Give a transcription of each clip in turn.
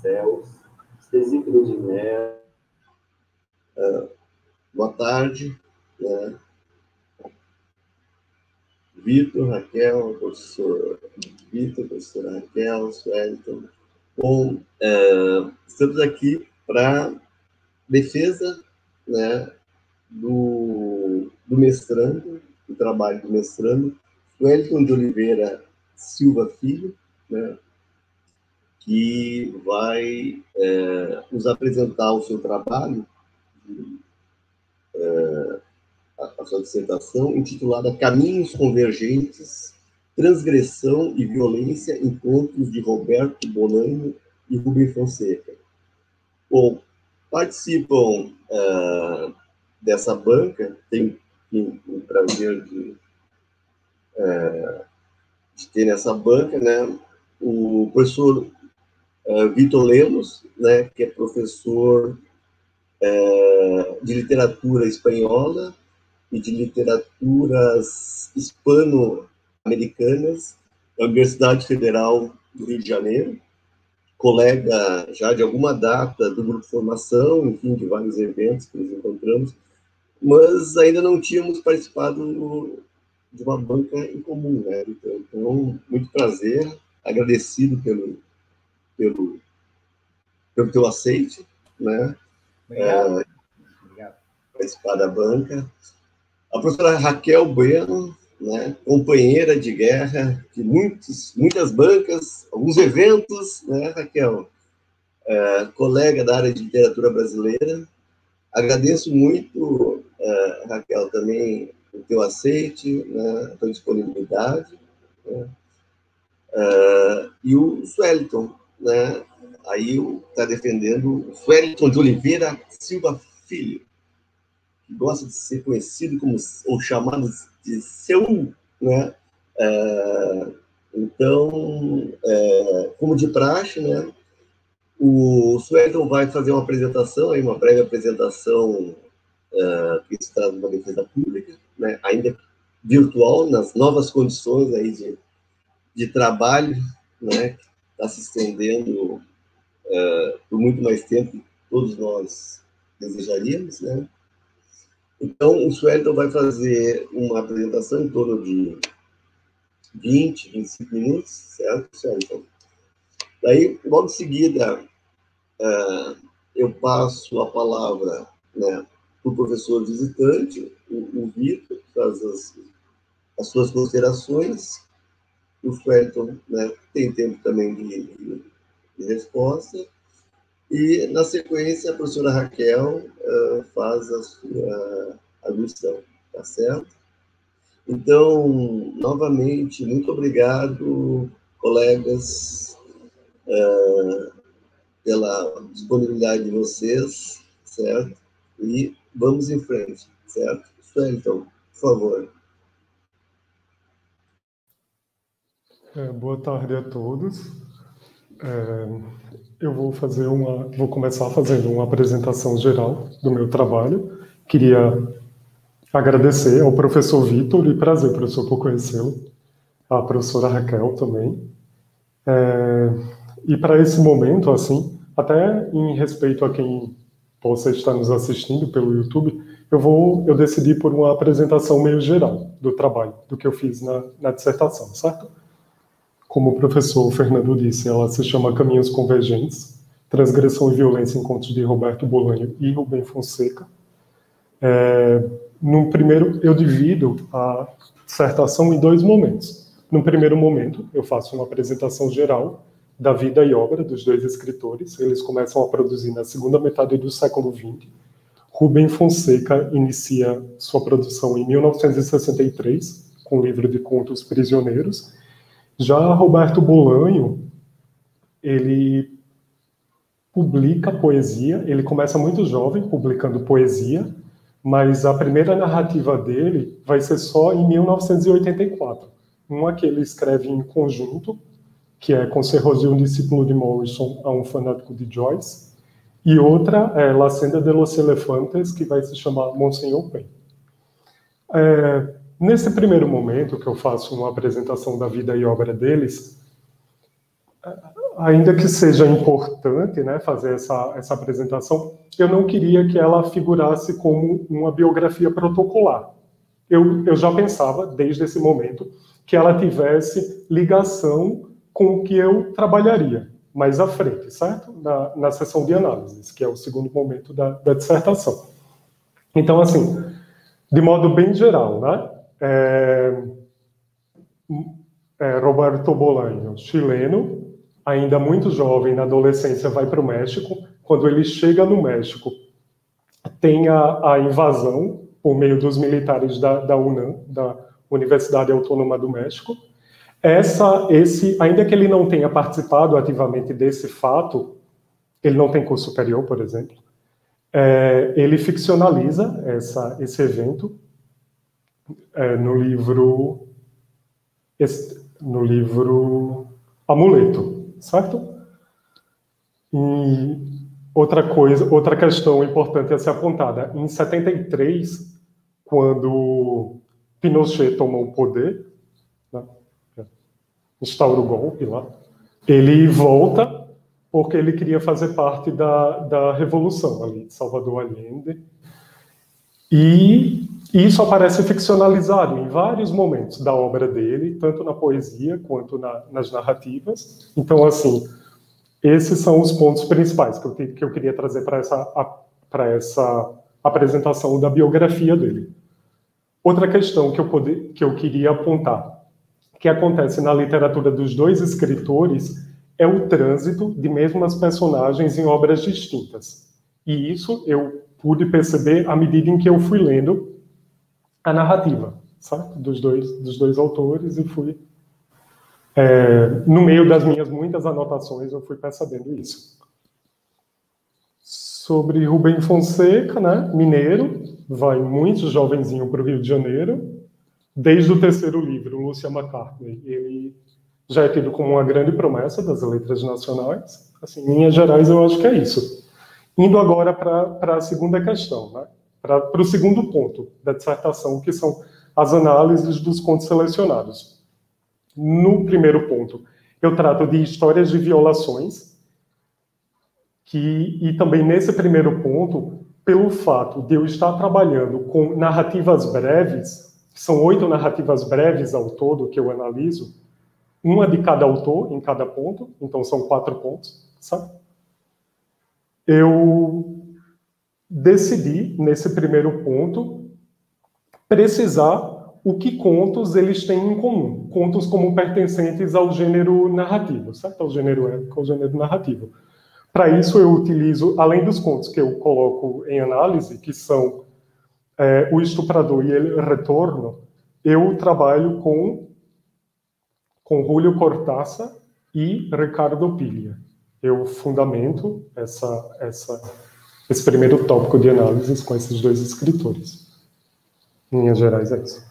Barcelos, Stesípido de Mello. Boa tarde, né? Vitor, Raquel, professor Vitor, professora Raquel, Suelton. Bom, estamos aqui para defesa, né, do mestrando, do trabalho do mestrando, Wellington de Oliveira Silva Filho, né, que vai nos apresentar o seu trabalho, a sua dissertação, intitulada Caminhos Convergentes, Transgressão e Violência em Contos de Roberto Bolanho e Rubem Fonseca. Bom, participam dessa banca, tem o prazer de ter nessa banca, né, o professor Vitor Lemos, né, que é professor de literatura espanhola e de literaturas hispano-americanas da Universidade Federal do Rio de Janeiro, colega já de alguma data do grupo de formação, enfim, de vários eventos que nos encontramos, mas ainda não tínhamos participado de uma banca em comum, né? Então, muito prazer, agradecido pelo teu aceite, né? Obrigado. Participar da banca. A professora Raquel Bueno, né? Companheira de guerra de muitas bancas, alguns eventos, né, Raquel? Colega da área de literatura brasileira. Agradeço muito, Raquel, também o teu aceite, né, a tua disponibilidade, né? E o Suelton, né? Aí está defendendo o Suelton de Oliveira Silva Filho, que gosta de ser conhecido como, ou chamado de seu, né? Então, como de praxe, né? O Suelton vai fazer uma apresentação, aí uma breve apresentação que se trata de uma defesa pública, né? Ainda virtual, nas novas condições aí de trabalho, né? Que está se estendendo por muito mais tempo que todos nós desejaríamos, né? Então, o Suelton vai fazer uma apresentação em torno de 20, 25 minutos, certo, Suelton? Daí, logo em seguida, eu passo a palavra, né, para o professor visitante, o Vitor, que faz as suas considerações. O Suelton, né, tem tempo também de resposta. E, na sequência, a professora Raquel faz a sua alução, tá certo? Então, novamente, muito obrigado, colegas, pela disponibilidade de vocês, certo? E vamos em frente, certo? Suelton, por favor. Boa tarde a todos. Eu vou começar fazendo uma apresentação geral do meu trabalho. Queria agradecer ao professor Vitor, e prazer, professor, por conhecê-lo, a professora Raquel também. E para esse momento, assim, até em respeito a quem possa estar nos assistindo pelo YouTube, eu decidi por uma apresentação meio geral do trabalho, do que eu fiz na dissertação, certo? Como o professor Fernando disse, ela se chama Caminhos Convergentes, Transgressão e Violência em Contos de Roberto Bolanho e Rubem Fonseca. No primeiro, eu divido a dissertação em dois momentos. No primeiro momento, eu faço uma apresentação geral da vida e obra dos dois escritores. Eles começam a produzir na segunda metade do século XX. Rubem Fonseca inicia sua produção em 1963, com o livro de contos Prisioneiros. Já Roberto Bolanho, ele publica poesia, ele começa muito jovem publicando poesia, mas a primeira narrativa dele vai ser só em 1984. Uma que ele escreve em conjunto, que é Conserroso, um discípulo de Morrison a um fanático de Joyce, e outra é La Senda de los Elefantes, que vai se chamar Monsenhor Pen. Nesse primeiro momento, que eu faço uma apresentação da vida e obra deles, ainda que seja importante, né, fazer essa apresentação, eu não queria que ela figurasse como uma biografia protocolar. Eu já pensava, desde esse momento, que ela tivesse ligação com o que eu trabalharia mais à frente, certo? Na sessão de análises, que é o segundo momento da dissertação. Então, assim, de modo bem geral, né? Roberto Bolaño, chileno, ainda muito jovem, na adolescência, vai para o México. Quando ele chega no México, tem a invasão por meio dos militares da UNAM, da Universidade Autônoma do México. Ainda que ele não tenha participado ativamente desse fato, ele não tem curso superior, por exemplo, ele ficcionaliza esse evento no livro Amuleto, certo? E outra questão importante a ser apontada, em 73, quando Pinochet tomou o poder, né, instaura o golpe lá, ele volta porque ele queria fazer parte da revolução ali de Salvador Allende, e isso aparece ficcionalizado em vários momentos da obra dele, tanto na poesia quanto nas narrativas. Então, assim, esses são os pontos principais que eu queria trazer para essa apresentação da biografia dele. Outra questão que eu queria apontar, que acontece na literatura dos dois escritores, é o trânsito de mesmas personagens em obras distintas. E isso eu pude perceber à medida em que eu fui lendo a narrativa, certo? Dos dois autores, e fui... no meio das minhas muitas anotações, eu fui percebendo isso. Sobre Rubem Fonseca, né? Mineiro, vai muito jovenzinho para o Rio de Janeiro. Desde o terceiro livro, Lúcia McCartney, ele já é tido como uma grande promessa das letras nacionais. Assim, em linhas gerais, eu acho que é isso. Indo agora para a segunda questão, né? Para o segundo ponto da dissertação, que são as análises dos contos selecionados. No primeiro ponto, eu trato de histórias de violações, e também nesse primeiro ponto, pelo fato de eu estar trabalhando com narrativas breves, que são 8 narrativas breves ao todo que eu analiso, uma de cada autor em cada ponto, então são 4 pontos, sabe? Eu decidi, nesse primeiro ponto, precisar o que contos eles têm em comum. Contos como pertencentes ao gênero narrativo, certo? Ao gênero épico, ao gênero narrativo. Para isso, eu utilizo, além dos contos que eu coloco em análise, que são O Estuprador e El Retorno, eu trabalho com Julio Cortázar e Ricardo Piglia. Eu fundamento esse primeiro tópico de análise com esses 2 escritores. Em linhas gerais, é isso.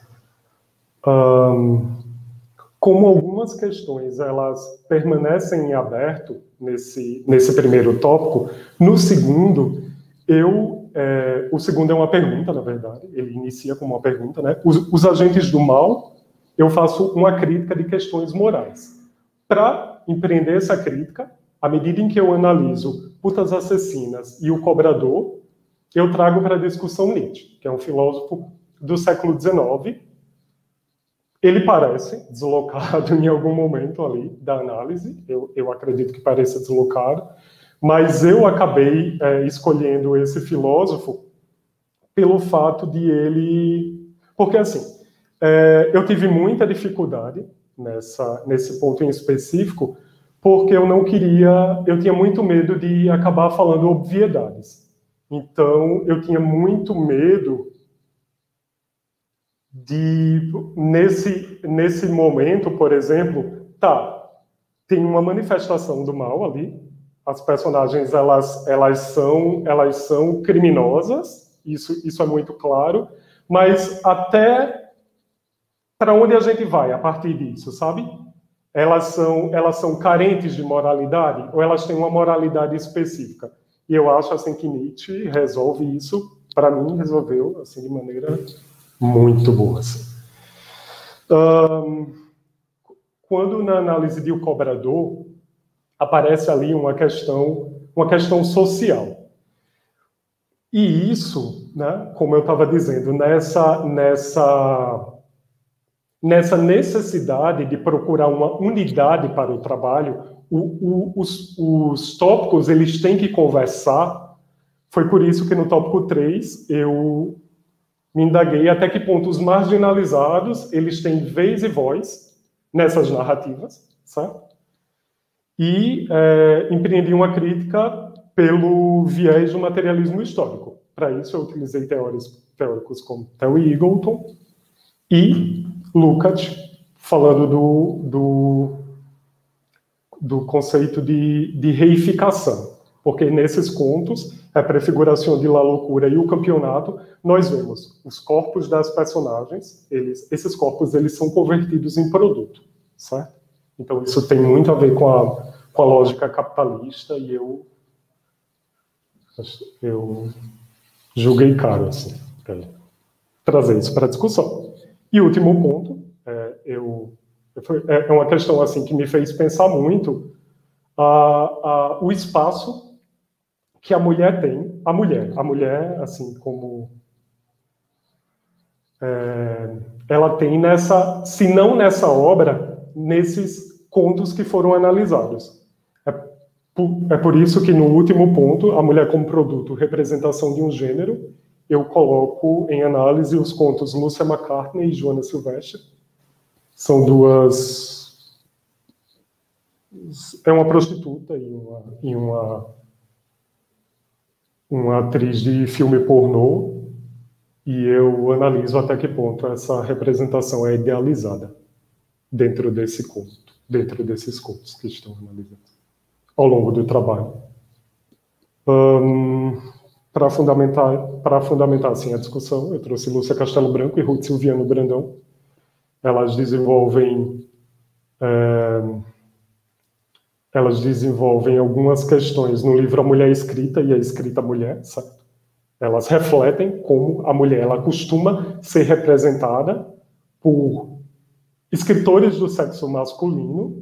Como algumas questões elas permanecem em aberto nesse primeiro tópico, no segundo, o segundo é uma pergunta, na verdade, ele inicia como uma pergunta, né? Os agentes do mal, eu faço uma crítica de questões morais. Para empreender essa crítica, à medida em que eu analiso Putas Assassinas e O Cobrador, eu trago para a discussão Nietzsche, que é um filósofo do século XIX. Ele parece deslocado em algum momento ali da análise, eu acredito que pareça deslocado, mas eu acabei escolhendo esse filósofo pelo fato de ele... Porque, assim, eu tive muita dificuldade nesse ponto em específico, porque eu tinha muito medo de acabar falando obviedades. Então, eu tinha muito medo de, nesse momento, por exemplo, tem uma manifestação do mal ali, as personagens elas são criminosas, isso é muito claro, mas até para onde a gente vai a partir disso, sabe? Elas são carentes de moralidade, ou elas têm uma moralidade específica? E eu acho assim que Nietzsche resolve isso, para mim resolveu assim de maneira muito boa. Assim. Quando na análise de O Cobrador, aparece ali uma questão social. E isso, né, como eu estava dizendo, nessa necessidade de procurar uma unidade para o trabalho, os tópicos eles têm que conversar. Foi por isso que no tópico 3 eu me indaguei até que ponto os marginalizados eles têm vez e voz nessas narrativas, certo? E empreendi uma crítica pelo viés do materialismo histórico. Para isso, eu utilizei teóricos como Theo Eagleton e Lukács, falando do conceito de reificação. Porque nesses contos, a prefiguração de La Loucura e o campeonato, nós vemos os corpos das personagens, esses corpos eles são convertidos em produto, certo? Então, isso tem muito a ver com a lógica capitalista e eu julguei caro, assim, trazer isso para a discussão. E o último ponto, é uma questão assim que me fez pensar muito o espaço que a mulher tem. A mulher, assim, como... ela tem se não nessa obra, nesses contos que foram analisados. É por isso que no último ponto, a mulher como produto, representação de um gênero, eu coloco em análise os contos Lúcia McCartney e Joana Silvestre. São duas... É uma prostituta e uma atriz de filme pornô, e eu analiso até que ponto essa representação é idealizada dentro desse conto, dentro desses contos que estão analisados ao longo do trabalho. Para fundamentar assim, a discussão, eu trouxe Lúcia Castelo Branco e Ruth Silviano Brandão. Elas desenvolvem algumas questões no livro A Mulher Escrita e a Escrita Mulher, certo? Elas refletem como a mulher ela costuma ser representada por escritores do sexo masculino,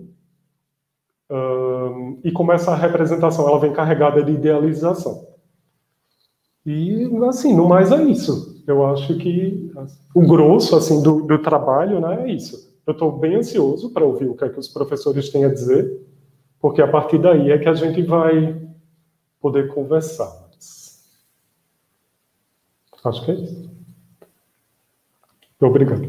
e como essa representação ela vem carregada de idealização. E, assim, no mais é isso. Eu acho que o grosso assim, do trabalho, né, é isso. Eu estou bem ansioso para ouvir o que é que os professores têm a dizer, porque a partir daí é que a gente vai poder conversar. Acho que é isso. Obrigado.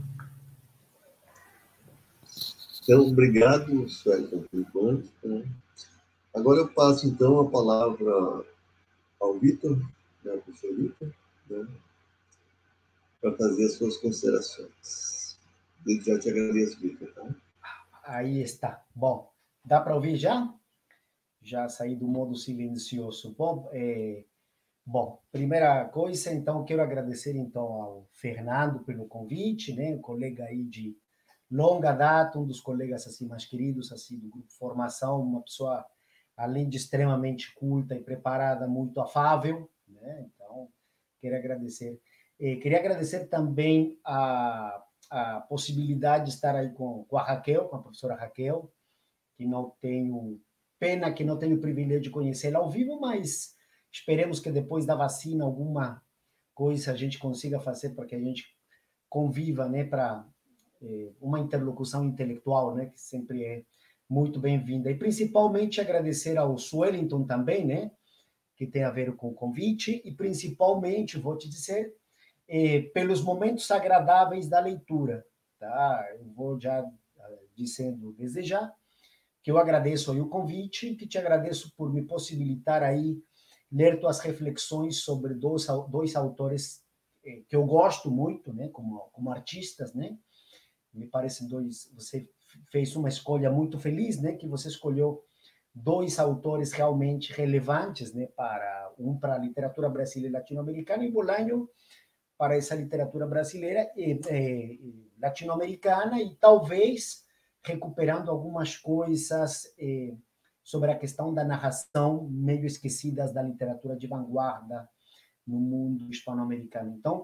Então, obrigado, Suelton, por enquanto. Agora eu passo, então, a palavra ao Vitor, né, ao professor Vitor, né, para fazer as suas considerações. Desde já te agradeço, Vitor. Tá? Aí está. Bom, dá para ouvir já? Já saí do modo silencioso. Bom, primeira coisa, então, quero agradecer, então, ao Fernando pelo convite, né, um colega aí de longa data, um dos colegas, assim, mais queridos, assim, do grupo Formação, uma pessoa, além de extremamente culta e preparada, muito afável, né, então, quero agradecer. Queria agradecer também a possibilidade de estar aí com a Raquel, com a professora Raquel, que não tenho, pena que não tenho o privilégio de conhecê-la ao vivo, mas esperemos que depois da vacina alguma coisa a gente consiga fazer para que a gente conviva, né, para uma interlocução intelectual, né, que sempre é muito bem-vinda. E principalmente agradecer ao Suelton também, né, que tem a ver com o convite, e principalmente, vou te dizer, pelos momentos agradáveis da leitura. Tá? Eu vou já dizendo desde já que eu agradeço aí o convite, que te agradeço por me possibilitar aí ler tuas reflexões sobre dois autores que eu gosto muito, né, como artistas, né? Me parecem você fez uma escolha muito feliz, né, que você escolheu dois autores realmente relevantes, né, para a literatura brasileira e latino-americana, e Bolanho para essa literatura brasileira e latino-americana, e talvez recuperando algumas coisas sobre a questão da narração meio esquecidas da literatura de vanguarda no mundo hispano-americano. Então,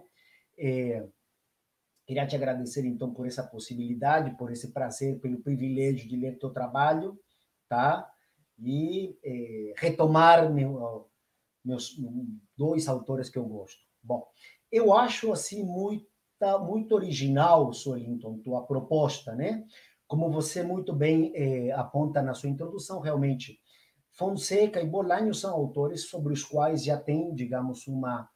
queria te agradecer, então, por essa possibilidade, por esse prazer, pelo privilégio de ler teu trabalho, tá? e retomar meus dois autores que eu gosto. Bom, eu acho assim muito original, Swellington, tua proposta, né? Como você muito bem aponta na sua introdução, realmente, Fonseca e Bolanho são autores sobre os quais já tem, digamos, uma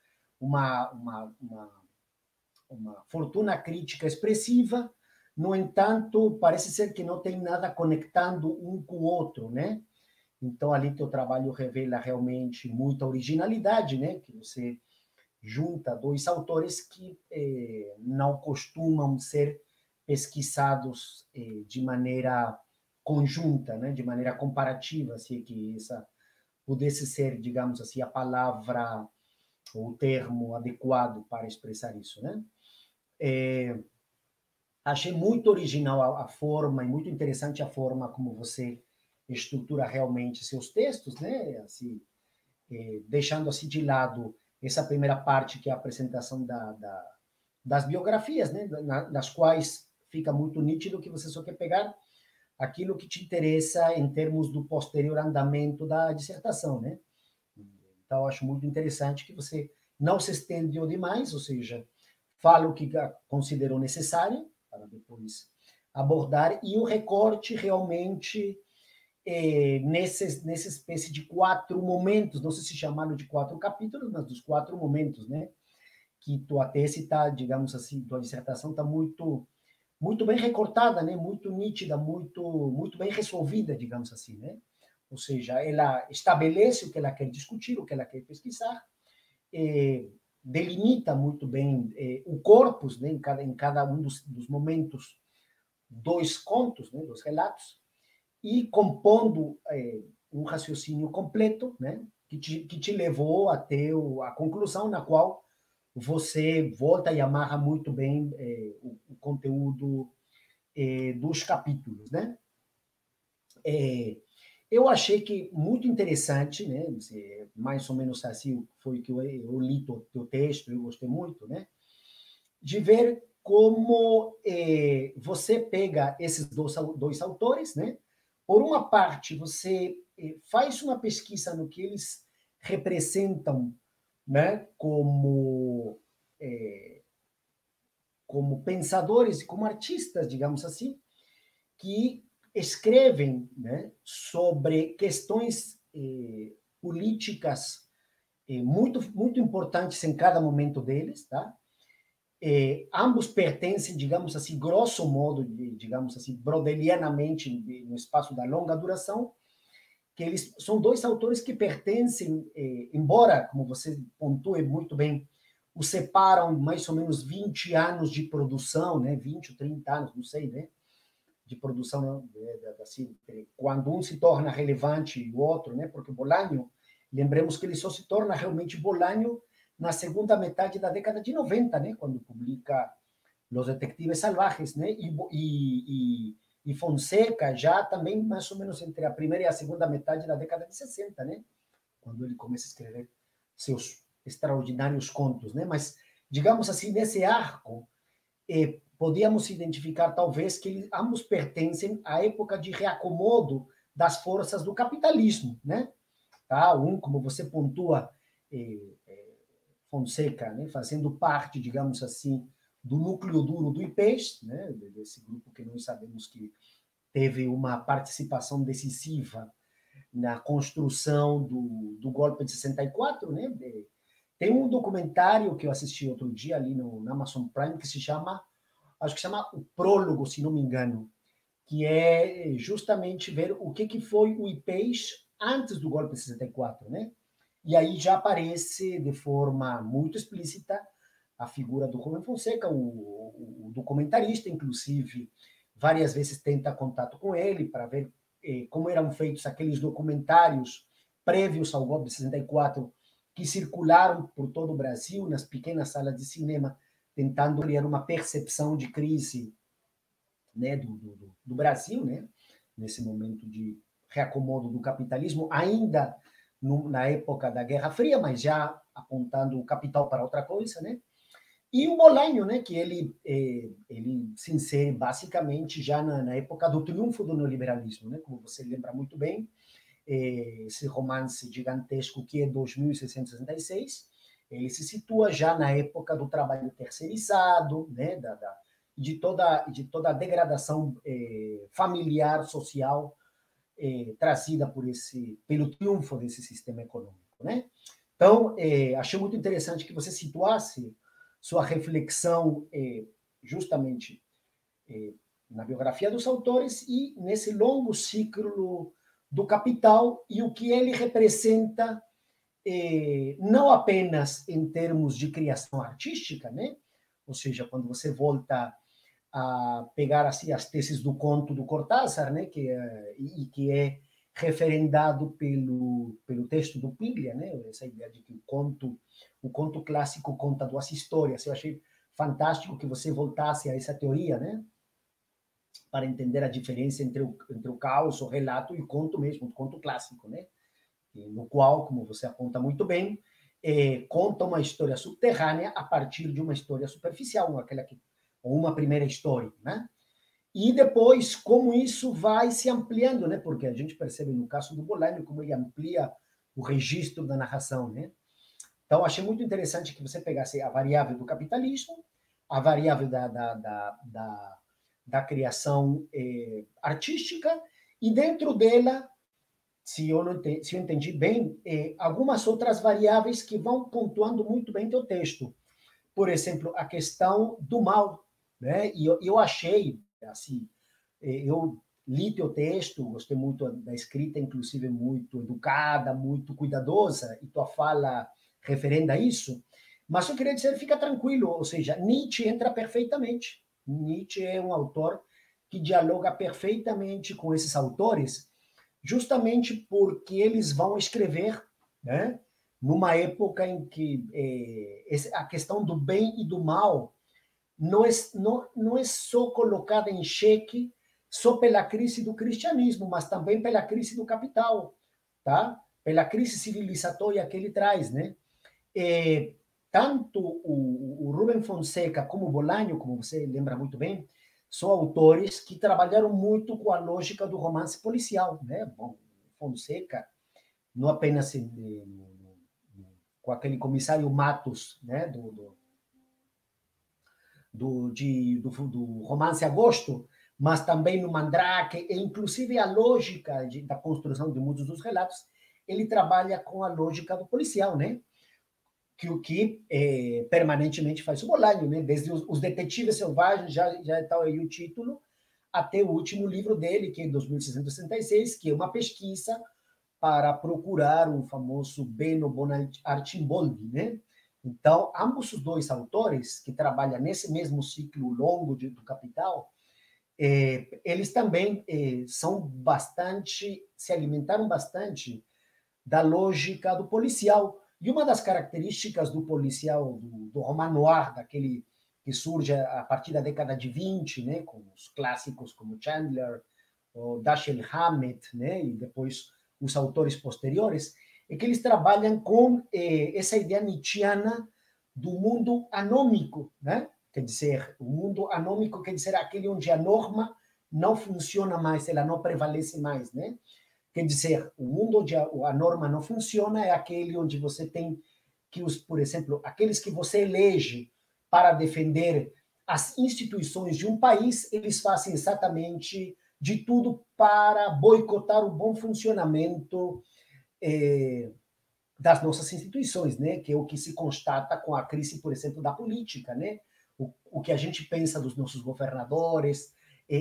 fortuna crítica expressiva. No entanto, parece ser que não tem nada conectando um com o outro, né? Então, ali teu trabalho revela realmente muita originalidade, né? Que você junta dois autores que não costumam ser pesquisados de maneira conjunta, né? De maneira comparativa, se é que essa pudesse ser, digamos assim, a palavra ou o termo adequado para expressar isso, né? Achei muito original a forma e muito interessante a forma como você estrutura realmente seus textos, né? Assim, deixando assim de lado essa primeira parte que é a apresentação das biografias, né? Nas quais fica muito nítido que você só quer pegar aquilo que te interessa em termos do posterior andamento da dissertação, né? Então, acho muito interessante que você não se estendeu demais, ou seja, fala o que considerou necessário para depois abordar, e o recorte realmente nessa espécie de 4 momentos, não sei se chamá-lo de 4 capítulos, mas dos 4 momentos, né? Que tua tese está, digamos assim, tua dissertação está muito bem recortada, né? Muito nítida, muito bem resolvida, digamos assim, né? Ou seja, ela estabelece o que ela quer discutir, o que ela quer pesquisar, delimita muito bem o corpus, né? Em cada um dos momentos, 2 contos, né? 2 relatos, e compondo um raciocínio completo, né? Que te levou até a conclusão na qual você volta e amarra muito bem o conteúdo dos capítulos, né? Eu achei que muito interessante, né? Mais ou menos assim foi que eu li teu texto, eu gostei muito, né? De ver como você pega esses dois autores, né? Por uma parte, você faz uma pesquisa no que eles representam, né? Como pensadores e como artistas, digamos assim, que escrevem, né, sobre questões políticas muito importantes em cada momento deles, tá? Ambos pertencem, digamos assim, grosso modo, digamos assim, brodelianamente, no espaço da longa duração, que eles são 2 autores que pertencem, embora, como você pontua muito bem, os separam mais ou menos 20 anos de produção, né? 20 ou 30 anos, não sei, né? De produção, assim, quando um se torna relevante e o outro, né? Porque Bolanho, lembremos que ele só se torna realmente Bolanho na segunda metade da década de 90, né? Quando publica Los Detectives Salvajes, né? E Fonseca já também mais ou menos entre a primeira e a segunda metade da década de 60, né? Quando ele começa a escrever seus extraordinários contos, né? Mas, digamos assim, nesse arco, podíamos identificar, talvez, que ambos pertencem à época de reacomodo das forças do capitalismo, né? Tá? Como você pontua, Fonseca, né? Fazendo parte, digamos assim, do núcleo duro do IPES, né? Desse grupo que nós sabemos que teve uma participação decisiva na construção do golpe de 64, né? Tem um documentário que eu assisti outro dia ali no Amazon Prime que se chama, acho que chama O Prólogo, se não me engano, que é justamente ver o que foi o IPES antes do golpe de 64, né? E aí já aparece de forma muito explícita a figura do Rubem Fonseca, o documentarista, inclusive, várias vezes tenta contato com ele para ver como eram feitos aqueles documentários prévios ao golpe de 64 que circularam por todo o Brasil, nas pequenas salas de cinema, tentando criar uma percepção de crise, né, do Brasil, né, nesse momento de reacomodo do capitalismo, ainda na época da Guerra Fria, mas já apontando o capital para outra coisa, né? E o Bolanho, né, que ele se insere basicamente já na época do triunfo do neoliberalismo, né, como você lembra muito bem, esse romance gigantesco que é 2666, ele se situa já na época do trabalho terceirizado, né, de toda a degradação familiar, social, trazida pelo triunfo desse sistema econômico, né? Então, achei muito interessante que você situasse sua reflexão justamente na biografia dos autores e nesse longo ciclo do Capital e o que ele representa, não apenas em termos de criação artística, né? Ou seja, quando você volta a pegar assim as teses do conto do Cortázar, né, que é referendado pelo texto do Piglia, né, essa ideia de que o conto clássico conta duas histórias. Eu achei fantástico que você voltasse a essa teoria, né, para entender a diferença entre o caos, o relato e o conto mesmo, o conto clássico, né, no qual, como você aponta muito bem, conta uma história subterrânea a partir de uma história superficial, ou uma primeira história, né? E depois, como isso vai se ampliando, né? Porque a gente percebe no caso do Bolanho como ele amplia o registro da narração, né? Então, achei muito interessante que você pegasse a variável do capitalismo, a variável da criação artística, e dentro dela, se eu entendi bem, algumas outras variáveis que vão pontuando muito bem teu texto. Por exemplo, a questão do mal, né? E eu achei, assim, eu li teu texto, gostei muito da escrita, inclusive muito educada, muito cuidadosa, e tua fala referenda a isso, mas eu queria dizer, fica tranquilo, ou seja, Nietzsche entra perfeitamente. Nietzsche é um autor que dialoga perfeitamente com esses autores, justamente porque eles vão escrever, né, numa época em que a questão do bem e do mal não é só colocada em xeque só pela crise do cristianismo, mas também pela crise do capital, tá? Pela crise civilizatória que ele traz, né? Tanto o Rubem Fonseca como o Bolanho, como você lembra muito bem, são autores que trabalharam muito com a lógica do romance policial, né? Bom, Fonseca, não apenas com aquele comissário Matos, né? do romance Agosto, mas também no Mandrake, e inclusive a lógica da construção de muitos dos relatos, ele trabalha com a lógica do policial, né? Que permanentemente faz o Bolanho, né? Desde os Detetives Selvagens, já está aí o título, até o último livro dele, que é 2666, que é uma pesquisa para procurar o famoso Beno Archimboldi, né? Então, ambos os dois autores, que trabalham nesse mesmo ciclo longo do Capital, eles também se alimentaram bastante da lógica do policial. E uma das características do policial, do roman noir, daquele que surge a partir da década de 20, né, com os clássicos como Chandler, ou Dashiell Hammett, né, e depois os autores posteriores, é que eles trabalham com essa ideia nietzschiana do mundo anômico, né? Quer dizer, o mundo anômico quer dizer aquele onde a norma não funciona mais, ela não prevalece mais, né? Quer dizer, o mundo onde a norma não funciona é aquele onde você tem que, por exemplo, aqueles que você elege para defender as instituições de um país, eles fazem exatamente de tudo para boicotar o bom funcionamento das nossas instituições, né? Que é o que se constata com a crise, por exemplo, da política, né? O que a gente pensa dos nossos governadores,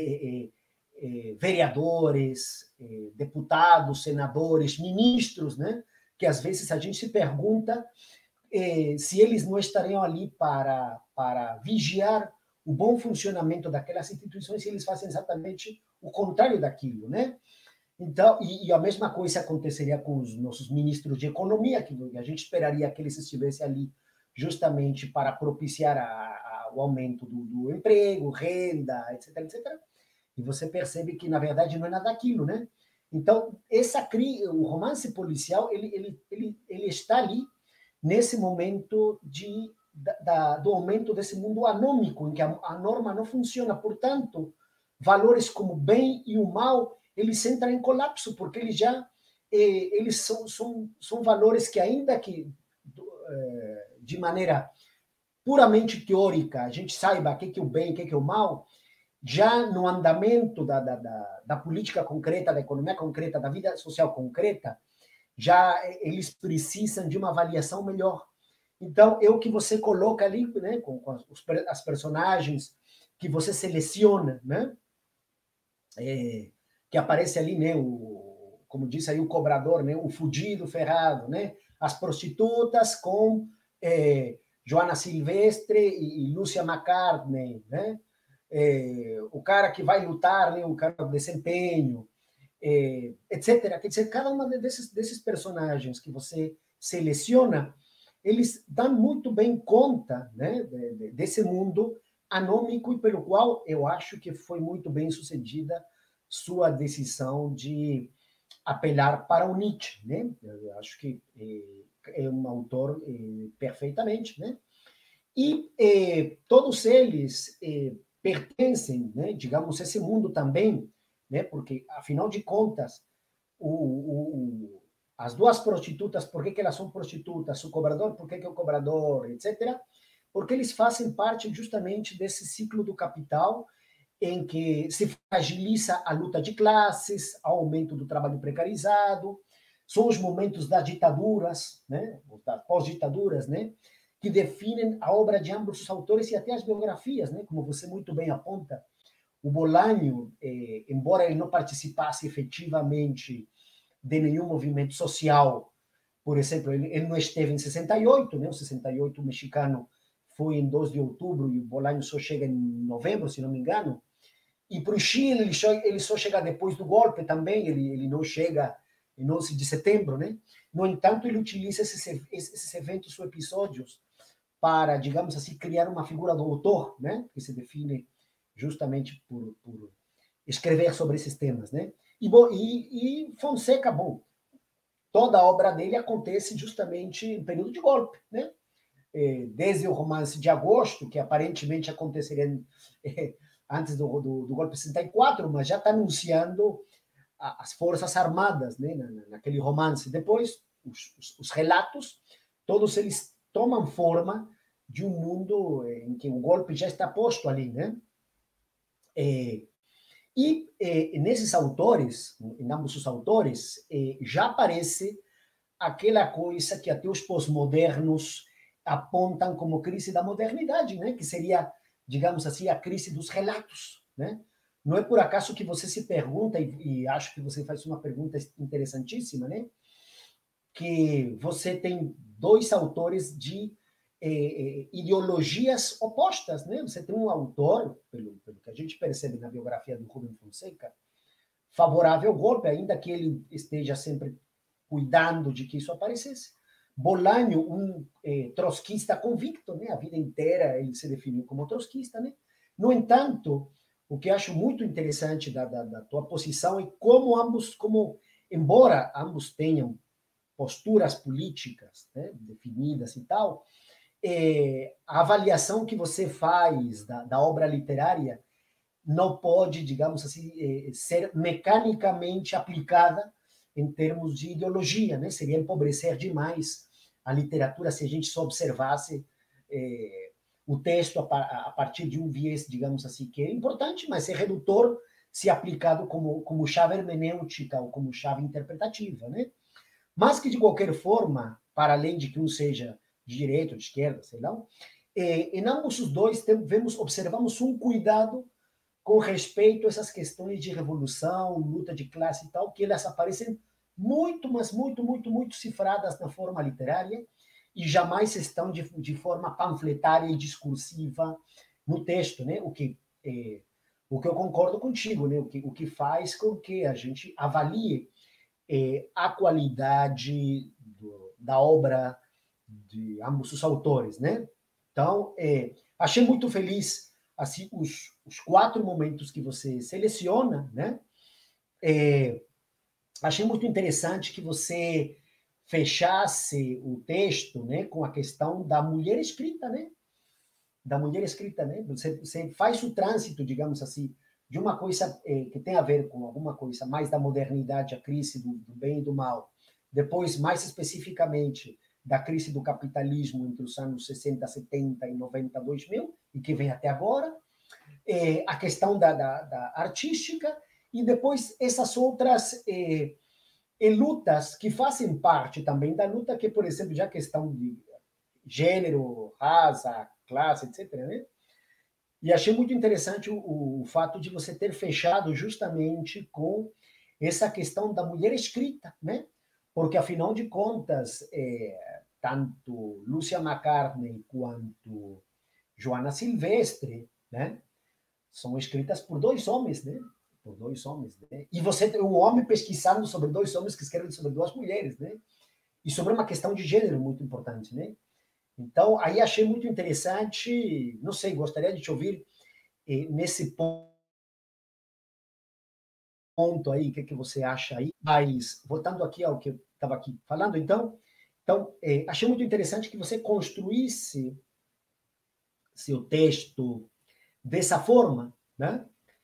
vereadores, deputados, senadores, ministros, né? Que às vezes a gente se pergunta se eles não estariam ali para vigiar o bom funcionamento daquelas instituições, se eles fazem exatamente o contrário daquilo, né? Então, e a mesma coisa aconteceria com os nossos ministros de economia, que a gente esperaria que eles estivessem ali justamente para propiciar o aumento do emprego, renda, etc, etc. E você percebe que, na verdade, não é nada daquilo, né? Então, o romance policial, ele está ali nesse momento do aumento desse mundo anômico, em que a norma não funciona. Portanto, valores como o bem e o mal, eles entram em colapso, porque eles já eles são valores que, ainda que de maneira puramente teórica, a gente saiba o que é o bem, o que é o mal, já no andamento da política concreta, da economia concreta, da vida social concreta, já eles precisam de uma avaliação melhor. Então, é o que você coloca ali, né, com as personagens que você seleciona, né, que aparece ali, né, como disse aí o cobrador, né, o fudido ferrado, né, as prostitutas com Joana Silvestre e Lúcia McCartney, né, o cara que vai lutar, né, o cara do desempenho, etc. Quer dizer, cada uma desses personagens que você seleciona, eles dão muito bem conta, né, desse mundo anômico, e pelo qual eu acho que foi muito bem sucedida sua decisão de apelar para o Nietzsche, né? Eu acho que é um autor perfeitamente, né? E todos eles pertencem, né, digamos, a esse mundo também, né? Porque, afinal de contas, as duas prostitutas, por que elas são prostitutas? O cobrador, por que é o cobrador, etc. Porque eles fazem parte justamente desse ciclo do capital, em que se fragiliza a luta de classes, aumento do trabalho precarizado, são os momentos das ditaduras, né, das pós-ditaduras, né, que definem a obra de ambos os autores e até as biografias, né, como você muito bem aponta. O Bolanho, embora ele não participasse efetivamente de nenhum movimento social, por exemplo, ele não esteve em 68, né, o 68 mexicano foi em 2 de outubro e o Bolanho só chega em novembro, se não me engano. E para o Chile, ele só chega depois do golpe também, ele não chega em 11 de setembro, né? No entanto, ele utiliza esses eventos ou episódios para, digamos assim, criar uma figura do autor, né? Que se define justamente por escrever sobre esses temas, né? E Fonseca, bom, toda a obra dele acontece justamente em período de golpe, né? Desde o Romance de Agosto, que aparentemente aconteceria antes do golpe de 64, mas já está anunciando as Forças Armadas, né, naquele romance. Depois, os relatos, todos eles tomam forma de um mundo em que o golpe já está posto ali, né? Nesses autores, em ambos os autores, já aparece aquela coisa que até os pós-modernos apontam como crise da modernidade, né? Que seria, digamos assim, a crise dos relatos, né? Não é por acaso que você se pergunta, e acho que você faz uma pergunta interessantíssima, né? Que você tem dois autores de ideologias opostas, né? Você tem um autor, pelo que a gente percebe na biografia do Rubem Fonseca, favorável ao golpe, ainda que ele esteja sempre cuidando de que isso aparecesse. Bolanho, um trotskista convicto, né? A vida inteira ele se definiu como trotskista, né? No entanto, o que acho muito interessante da tua posição é como ambos, embora ambos tenham posturas políticas, né, definidas e tal, a avaliação que você faz da obra literária não pode, digamos assim, ser mecanicamente aplicada em termos de ideologia, né? Seria empobrecer demais a literatura se a gente só observasse o texto a partir de um viés, digamos assim, que é importante, mas é redutor se aplicado como chave hermenêutica ou como chave interpretativa, né? Mas que, de qualquer forma, para além de que um seja de direita ou de esquerda, sei lá, em ambos os dois observamos um cuidado com respeito a essas questões de revolução, luta de classe e tal, que elas aparecem muito, mas muito, muito, muito cifradas na forma literária e jamais estão de forma panfletária e discursiva no texto, né? O que eu concordo contigo, né? O que faz com que a gente avalie a qualidade da obra de ambos os autores, né? Então, achei muito feliz assim os 4 momentos que você seleciona, né? Achei muito interessante que você fechasse o texto, né, com a questão da mulher escrita, né? Da mulher escrita, né? Você faz o trânsito, digamos assim, de uma coisa que tem a ver com alguma coisa mais da modernidade, a crise do bem e do mal, depois, mais especificamente, da crise do capitalismo entre os anos 60, 70 e 90, 2000, e que vem até agora, a questão da artística, e depois essas outras lutas que fazem parte também da luta, que, por exemplo, já a questão de gênero, raça, classe, etc., né? E achei muito interessante o fato de você ter fechado justamente com essa questão da mulher escrita, né? Porque, afinal de contas, tanto Lúcia McCartney quanto Joana Silvestre, né, são escritas por dois homens, né? Por dois homens, né? E você tem um homem pesquisando sobre dois homens que escrevem sobre duas mulheres, né? E sobre uma questão de gênero muito importante, né? Então, aí achei muito interessante, não sei, gostaria de te ouvir nesse ponto aí, o que você acha aí, mas voltando aqui ao que eu estava aqui falando, então achei muito interessante que você construísse seu texto dessa forma, né?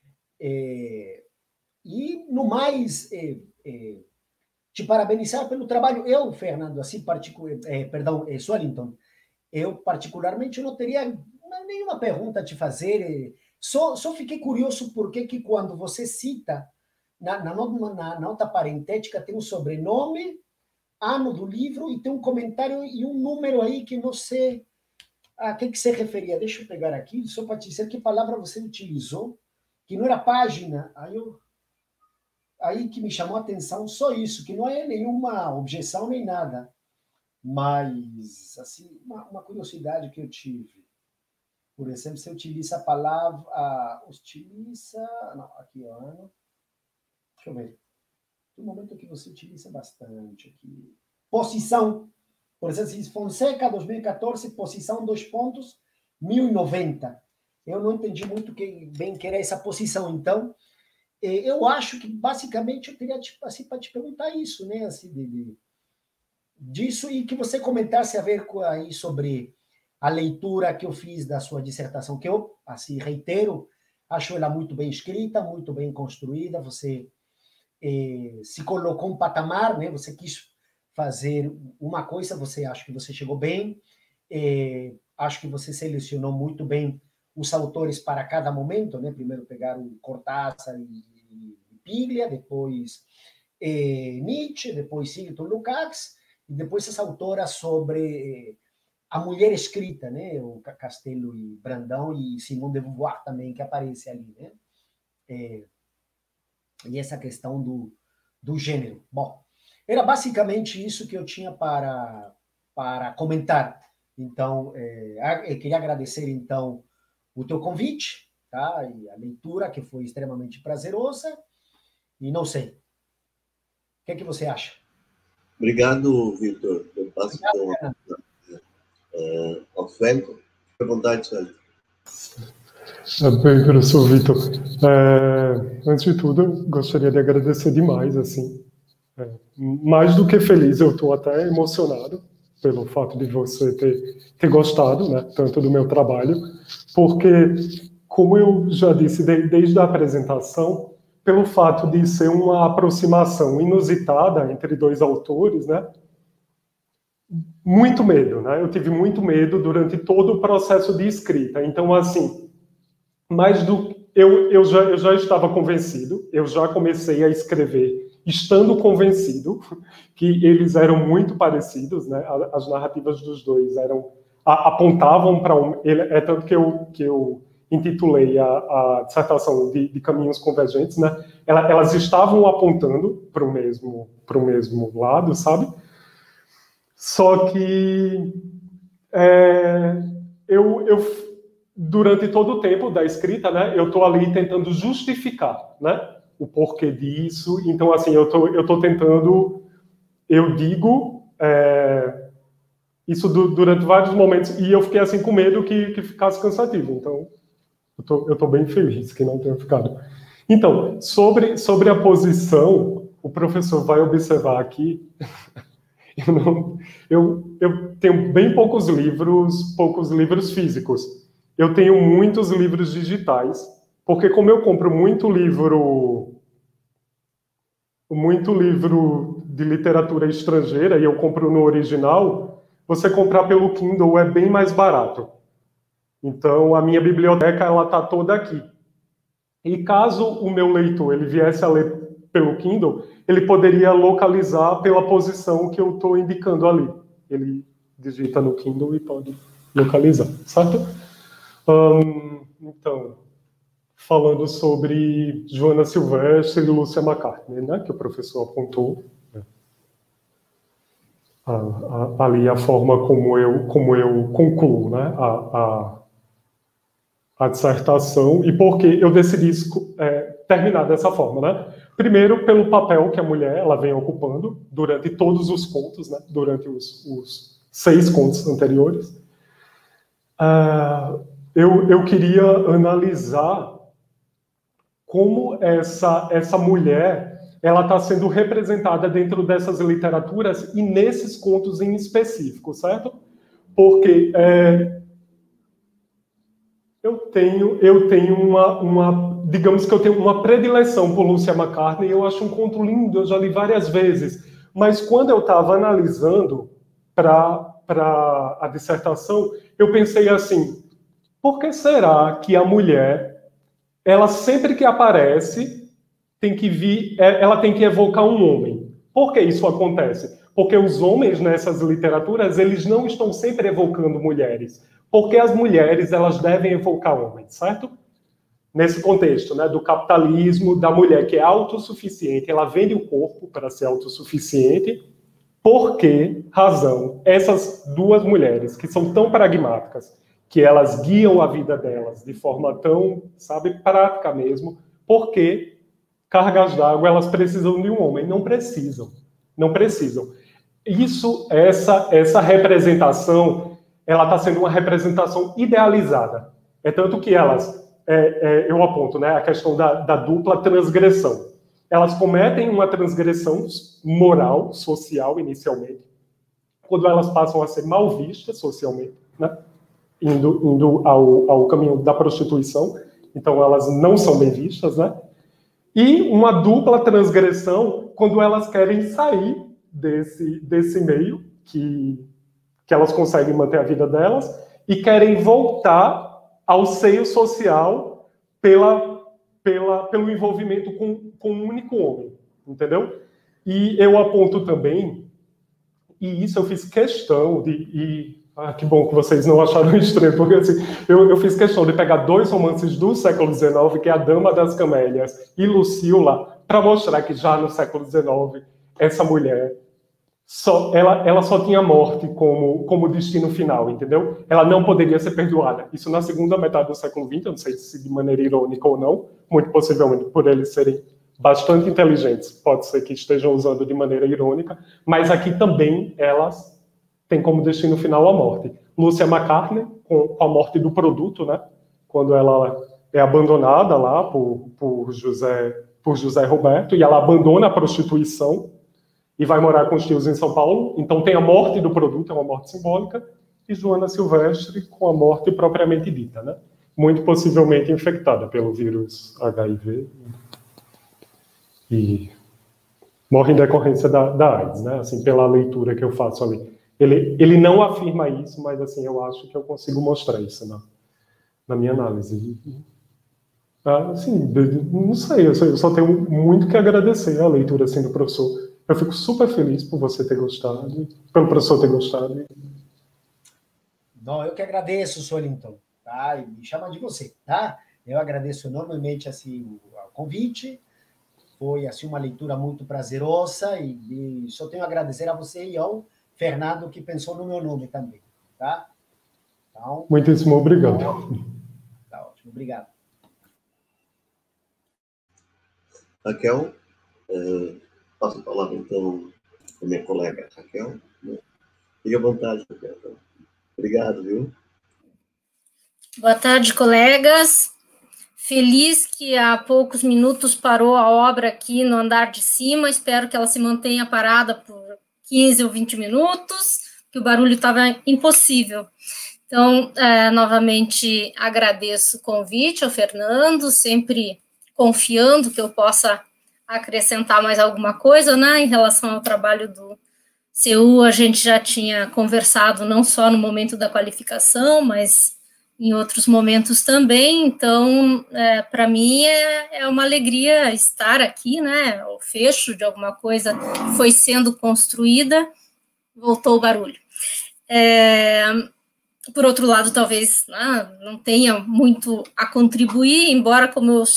E, no mais, te parabenizar pelo trabalho. Eu, Fernando, assim, Swellington, eu particularmente não teria nenhuma pergunta a te fazer, só fiquei curioso porque que quando você cita, na nota parentética tem um sobrenome, ano do livro, e tem um comentário e um número aí que não sei a que se referia. Deixa eu pegar aqui, só para te dizer que palavra você utilizou, que não era página, aí que me chamou a atenção só isso, que não é nenhuma objeção nem nada, mas assim, uma curiosidade que eu tive. Por exemplo, você utiliza a palavra, não, aqui é ano, deixa eu ver, tem um momento que você utiliza bastante aqui, posição, por exemplo, se diz Fonseca 2014, posição 1090, eu não entendi muito bem que era essa posição, então eu acho que basicamente eu teria assim, para te perguntar isso, né, assim, disso, e que você comentasse a ver aí sobre a leitura que eu fiz da sua dissertação, que eu, assim, reitero, acho ela muito bem escrita, muito bem construída, você se colocou um patamar, né? Você quis fazer uma coisa, você acha que você chegou bem, acho que você selecionou muito bem os autores para cada momento, né? Primeiro pegaram Cortázar e Piglia, depois Nietzsche, depois Sigurd Lukács, e depois essa autora sobre a mulher escrita, né? O Castelo e Brandão e Simone de Beauvoir também, que aparece ali, né? E essa questão do gênero. Bom, era basicamente isso que eu tinha para comentar. Então, eu queria agradecer, então, o teu convite, tá? E a leitura, que foi extremamente prazerosa, e não sei. O que é que você acha? Obrigado, Vitor. Eu passo ao Swellington. Fique à vontade, Swellington. Bem, professor Vitor, antes de tudo, eu gostaria de agradecer demais, assim, mais do que feliz, eu estou até emocionado pelo fato de você ter gostado, né, tanto do meu trabalho, porque, como eu já disse desde a apresentação, pelo fato de ser uma aproximação inusitada entre dois autores, né, muito medo, né, eu tive muito medo durante todo o processo de escrita, então, assim, eu já estava convencido, eu já comecei a escrever estando convencido que eles eram muito parecidos, né? As narrativas dos dois apontavam para é tanto que eu intitulei a dissertação de Caminhos Convergentes, né? Elas estavam apontando para o mesmo lado, sabe? Só que durante todo o tempo da escrita, né, eu estou ali tentando justificar, né, o porquê disso. Então, assim, eu tô tentando, eu digo isso durante vários momentos, e eu fiquei assim com medo que ficasse cansativo. Então, eu tô bem feliz que não tenha ficado. Então, sobre a posição, o professor vai observar aqui. Eu tenho bem poucos livros físicos. Eu tenho muitos livros digitais, Porque como eu compro muito livro de literatura estrangeira e eu compro no original, você comprar pelo Kindle é bem mais barato. Então, a minha biblioteca ela está toda aqui. E caso o meu leitor ele viesse a ler pelo Kindle, ele poderia localizar pela posição que eu estou indicando ali. Ele digita no Kindle e pode localizar, certo? Então, falando sobre Joana Silvestre e Lúcia McCartney, né, que o professor apontou. Ali a forma como eu concluo, né, a dissertação e por que eu decidi terminar dessa forma, né? Primeiro, pelo papel que a mulher ela vem ocupando durante todos os contos, né? Durante os 6 contos anteriores. Eu queria analisar como essa mulher ela está sendo representada dentro dessas literaturas e nesses contos em específico, certo? Porque eu tenho digamos que eu tenho uma predileção por Lúcia McCartney, eu acho um conto lindo, eu já li várias vezes, mas quando eu estava analisando para a dissertação, eu pensei assim, por que será que a mulher, ela sempre que aparece, ela tem que evocar um homem? Por que isso acontece? Porque os homens nessas literaturas, eles não estão sempre evocando mulheres, porque as mulheres elas devem evocar homens, certo? Nesse contexto, né, do capitalismo, da mulher que é autossuficiente, ela vende o corpo para ser autossuficiente. Por que razão essas duas mulheres, que são tão pragmáticas, que elas guiam a vida delas de forma tão, prática mesmo, por que cargas d'água elas precisam de um homem? Não precisam. Não precisam. Essa representação, ela está sendo uma representação idealizada. É tanto que elas, eu aponto, né, a questão da dupla transgressão. Elas cometem uma transgressão moral, social, inicialmente, quando elas passam a ser mal vistas socialmente, né, indo ao caminho da prostituição. Então, elas não são bem vistas, né? E uma dupla transgressão quando elas querem sair desse meio que elas conseguem manter a vida delas e querem voltar ao seio social pelo envolvimento com um único homem, entendeu? E eu aponto também, e isso eu fiz questão que bom que vocês não acharam estranho, porque assim, eu fiz questão de pegar 2 romances do século XIX, que é A Dama das Camélias e Lucila, para mostrar que já no século XIX, essa mulher ela só tinha morte como destino final, entendeu? Ela não poderia ser perdoada. Isso na segunda metade do século XX, eu não sei se de maneira irônica ou não, muito possivelmente por eles serem bastante inteligentes, pode ser que estejam usando de maneira irônica, mas aqui também elas têm como destino final a morte. Lúcia McCartney, com a morte do produto, né? Quando ela é abandonada lá por José Roberto, e ela abandona a prostituição, e vai morar com os tios em São Paulo. Então tem a morte do produto, é uma morte simbólica, e Joana Silvestre com a morte propriamente dita, né? Muito possivelmente infectada pelo vírus HIV e morre em decorrência da AIDS, né? Assim, pela leitura que eu faço ali. Ele não afirma isso, mas assim, eu acho que eu consigo mostrar isso na minha análise. Assim, não sei, eu só tenho muito que agradecer a leitura assim, do professor. Eu fico super feliz por você ter gostado, pelo professor ter gostado. Não, eu que agradeço, Solinton, tá? E me chama de você, tá? Eu agradeço enormemente assim, o convite. Foi assim, uma leitura muito prazerosa e só tenho a agradecer a você e ao Fernando, que pensou no meu nome também, tá? Então, muitíssimo obrigado. Tá ótimo, obrigado. Raquel, passo a palavra, então, para minha colega Raquel. Fique à vontade, Raquel. Obrigado, viu? Boa tarde, colegas. Feliz que há poucos minutos parou a obra aqui no andar de cima. Espero que ela se mantenha parada por 15 ou 20 minutos, que o barulho estava impossível. Então, novamente agradeço o convite ao Fernando, sempre confiando que eu possa acrescentar mais alguma coisa, né, em relação ao trabalho do CU. A gente já tinha conversado não só no momento da qualificação, mas em outros momentos também. Então, para mim é uma alegria estar aqui, né, o fecho de alguma coisa que foi sendo construída. Voltou o barulho. Por outro lado, talvez não tenha muito a contribuir, embora como eu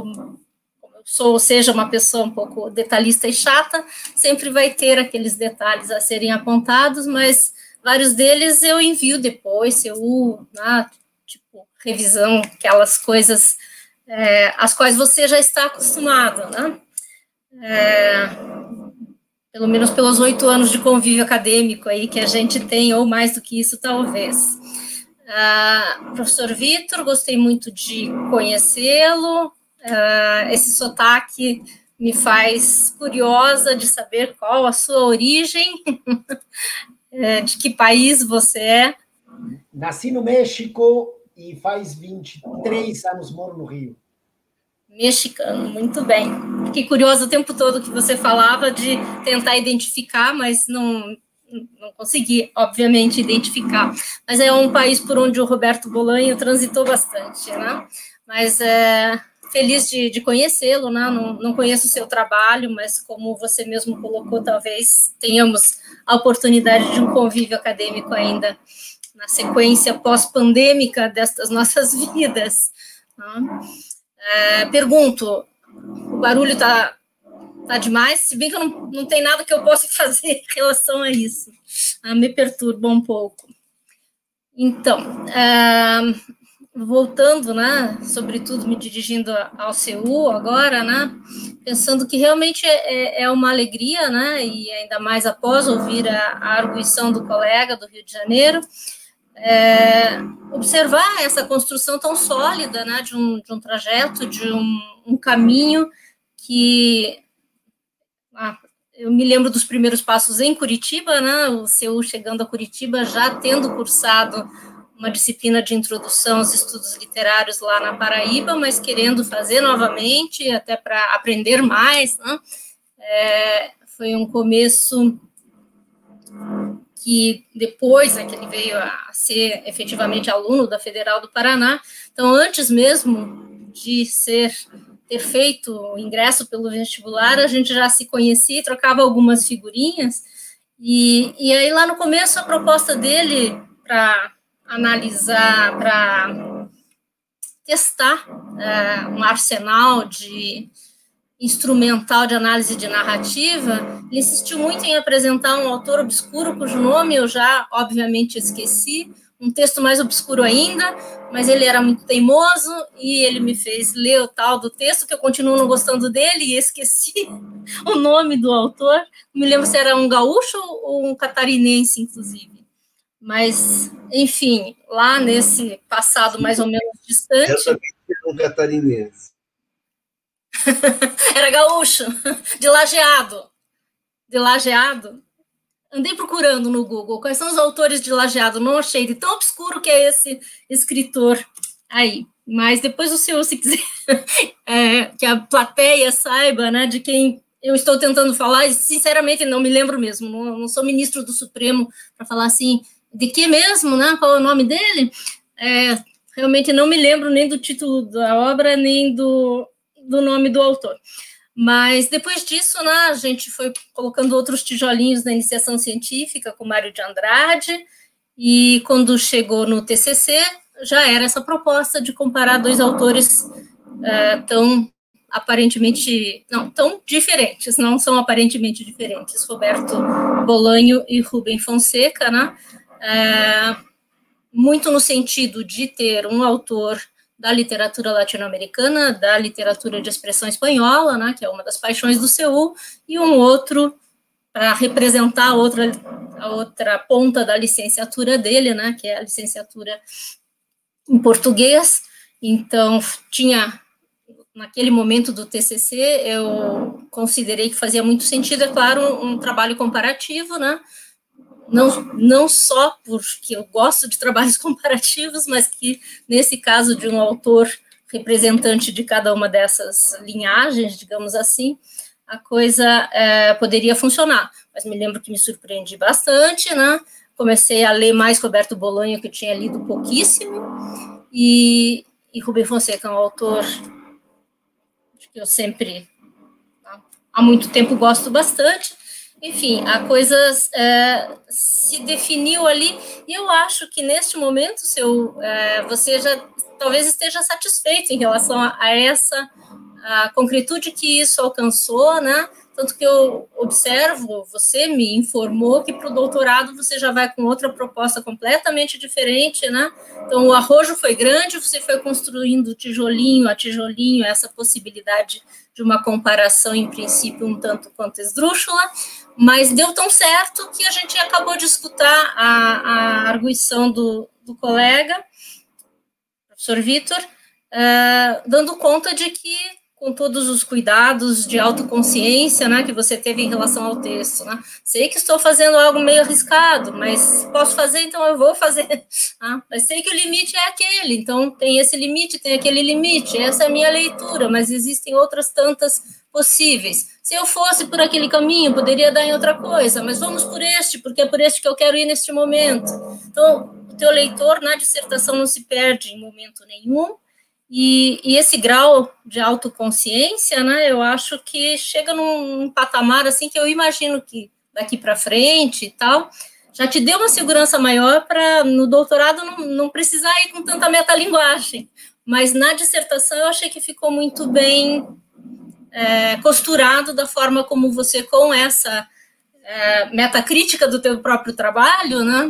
seja uma pessoa um pouco detalhista e chata, sempre vai ter aqueles detalhes a serem apontados, mas vários deles eu envio depois, tipo, revisão, aquelas coisas às quais você já está acostumado, né? Pelo menos pelos 8 anos de convívio acadêmico aí que a gente tem, ou mais do que isso, talvez. Professor Vitor, gostei muito de conhecê-lo. Esse sotaque me faz curiosa de saber qual a sua origem, de que país você é. Nasci no México e faz 23 anos moro no Rio. Mexicano, muito bem. Fiquei curiosa o tempo todo que você falava de tentar identificar, mas não consegui, obviamente, identificar. Mas é um país por onde o Roberto Bolanho transitou bastante, né? Mas feliz de conhecê-lo, né? Não conheço o seu trabalho, mas como você mesmo colocou, talvez tenhamos a oportunidade de um convívio acadêmico ainda na sequência pós-pandêmica destas nossas vidas, né? Pergunto, o barulho tá demais, se bem que eu não tem nada que eu possa fazer em relação a isso. Me perturba um pouco. Então, voltando, né, sobretudo me dirigindo ao CU agora, né, pensando que realmente é uma alegria, né, e ainda mais após ouvir a arguição do colega do Rio de Janeiro, observar essa construção tão sólida, né, de um trajeto, de um caminho que eu me lembro dos primeiros passos em Curitiba, né, o CU chegando a Curitiba, já tendo cursado uma disciplina de introdução aos estudos literários lá na Paraíba, mas querendo fazer novamente, até para aprender mais, né, foi um começo que depois, né, que ele veio a ser efetivamente aluno da Federal do Paraná. Então, antes mesmo de ter feito o ingresso pelo vestibular, a gente já se conhecia e trocava algumas figurinhas, e aí lá no começo a proposta dele para analisar, para testar um arsenal de instrumental de análise de narrativa, ele insistiu muito em apresentar um autor obscuro, cujo nome eu já, obviamente, esqueci, um texto mais obscuro ainda, mas ele era muito teimoso, e ele me fez ler o tal do texto, que eu continuo não gostando dele, e esqueci o nome do autor, não me lembro se era um gaúcho ou um catarinense, inclusive. Mas, enfim, lá nesse passado mais ou menos distante... Eu também era um catarinense. Era gaúcho, de Lajeado. Andei procurando no Google quais são os autores de Lajeado, não achei, de tão obscuro que é esse escritor aí. Mas depois o senhor, se quiser, que a plateia saiba, né, de quem eu estou tentando falar, e sinceramente não me lembro mesmo, não sou ministro do Supremo para falar assim, de que mesmo, né, qual é o nome dele? Realmente não me lembro nem do título da obra, nem do nome do autor. Mas depois disso, né, a gente foi colocando outros tijolinhos na iniciação científica com Mário de Andrade, e quando chegou no TCC, já era essa proposta de comparar dois autores tão diferentes, não são aparentemente diferentes, Roberto Bolanho e Rubem Fonseca, né, muito no sentido de ter um autor da literatura latino-americana, da literatura de expressão espanhola, né, que é uma das paixões do CU, e um outro para representar a outra ponta da licenciatura dele, né, que é a licenciatura em português. Então, naquele momento do TCC, eu considerei que fazia muito sentido, é claro, um trabalho comparativo, né, não só porque eu gosto de trabalhos comparativos, mas que, nesse caso de um autor representante de cada uma dessas linhagens, digamos assim, a coisa poderia funcionar. Mas me lembro que me surpreendi bastante, né? Comecei a ler mais Roberto Bolanho, que eu tinha lido pouquíssimo, e Rubem Fonseca é um autor que eu sempre, há muito tempo, gosto bastante. Enfim, a coisa se definiu ali, e eu acho que, neste momento, você já talvez esteja satisfeito em relação a essa concretude que isso alcançou, né? Tanto que eu observo, você me informou que para o doutorado você já vai com outra proposta completamente diferente, né? Então, o arrojo foi grande, você foi construindo tijolinho a tijolinho essa possibilidade de uma comparação, em princípio, um tanto quanto esdrúxula, mas deu tão certo que a gente acabou de escutar a arguição do colega, professor Vitor, dando conta de que, com todos os cuidados de autoconsciência, né, que você teve em relação ao texto, né? Sei que estou fazendo algo meio arriscado, mas posso fazer, então eu vou fazer. Né? Mas sei que o limite é aquele, então tem esse limite, tem aquele limite, essa é a minha leitura, mas existem outras tantas possíveis. Se eu fosse por aquele caminho, poderia dar em outra coisa, mas vamos por este, porque é por este que eu quero ir neste momento. Então, o teu leitor na dissertação não se perde em momento nenhum, e esse grau de autoconsciência, né, eu acho que chega num patamar assim que eu imagino que daqui para frente e tal, já te deu uma segurança maior para no doutorado não precisar ir com tanta metalinguagem, mas na dissertação eu achei que ficou muito bem costurado da forma como você, com essa metacrítica do teu próprio trabalho, né,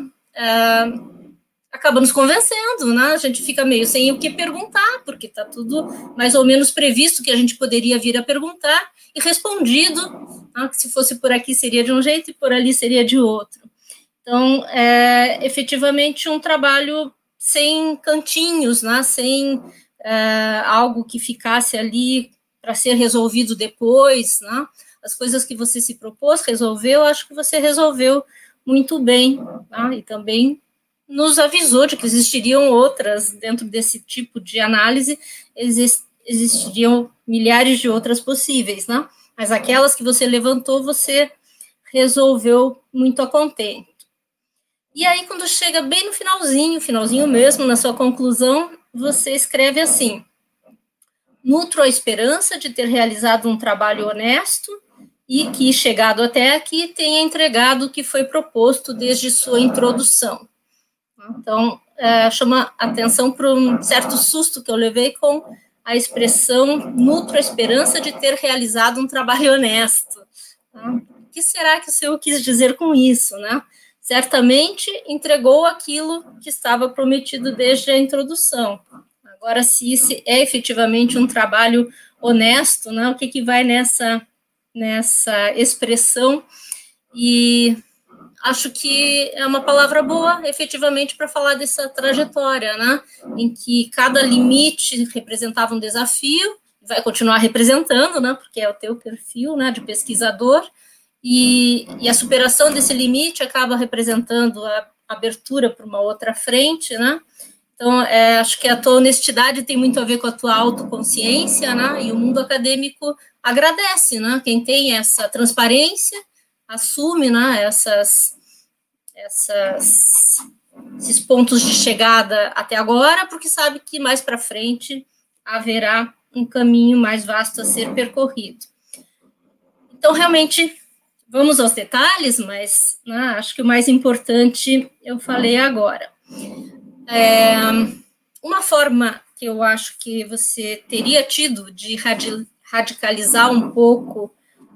acaba nos convencendo, né? A gente fica meio sem o que perguntar, porque está tudo mais ou menos previsto que a gente poderia vir a perguntar e respondido, né? Que se fosse por aqui seria de um jeito e por ali seria de outro. Então, é efetivamente um trabalho sem cantinhos, né? Sem algo que ficasse ali para ser resolvido depois, né? As coisas que você se propôs, resolveu, acho que você resolveu muito bem, tá? E também nos avisou de que existiriam outras, dentro desse tipo de análise, existiriam milhares de outras possíveis, né? Mas aquelas que você levantou, você resolveu muito a contento. E aí, quando chega bem no finalzinho mesmo, na sua conclusão, você escreve assim: nutro a esperança de ter realizado um trabalho honesto e que, chegado até aqui, tenha entregado o que foi proposto desde sua introdução. Então, chama atenção para um certo susto que eu levei com a expressão nutro a esperança de ter realizado um trabalho honesto. O que será que o senhor quis dizer com isso, né? Certamente entregou aquilo que estava prometido desde a introdução. Agora, se isso é efetivamente um trabalho honesto, né? O que vai nessa expressão? E acho que é uma palavra boa, efetivamente, para falar dessa trajetória, né? Em que cada limite representava um desafio, vai continuar representando, né? Porque é o teu perfil, né, de pesquisador, e a superação desse limite acaba representando a abertura para uma outra frente, né? Então, acho que a tua honestidade tem muito a ver com a tua autoconsciência, né? E o mundo acadêmico agradece, né? Quem tem essa transparência, assume, né, esses pontos de chegada até agora, porque sabe que mais para frente haverá um caminho mais vasto a ser percorrido. Então, realmente, vamos aos detalhes, mas, né, acho que o mais importante eu falei agora. Uma forma que eu acho que você teria tido de radicalizar um pouco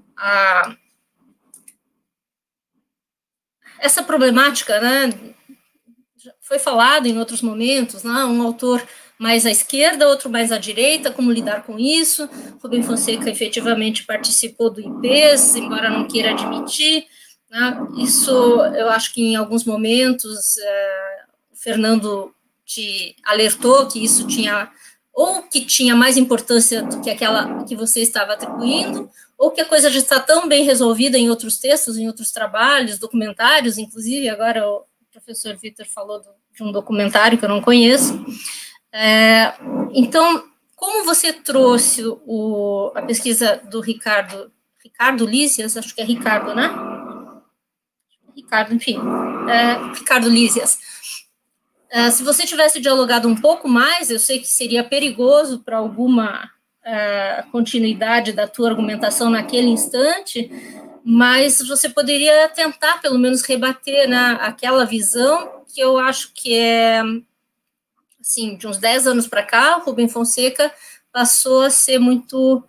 essa problemática, né, foi falado em outros momentos, né, um autor mais à esquerda, outro mais à direita, como lidar com isso. Rubem Fonseca efetivamente participou do IPES, embora não queira admitir, né, isso eu acho que em alguns momentos o Fernando te alertou que isso tinha ou que tinha mais importância do que aquela que você estava atribuindo, ou que a coisa já está tão bem resolvida em outros textos, em outros trabalhos, documentários, inclusive, agora o professor Vitor falou de um documentário que eu não conheço. Então, como você trouxe a pesquisa do Ricardo Lísias, acho que é Ricardo, né? Ricardo, enfim, Ricardo Lísias. Se você tivesse dialogado um pouco mais, eu sei que seria perigoso para alguma continuidade da tua argumentação naquele instante, mas você poderia tentar, pelo menos, rebater, né, aquela visão que eu acho que é, assim, de uns 10 anos para cá, o Rubem Fonseca passou a ser muito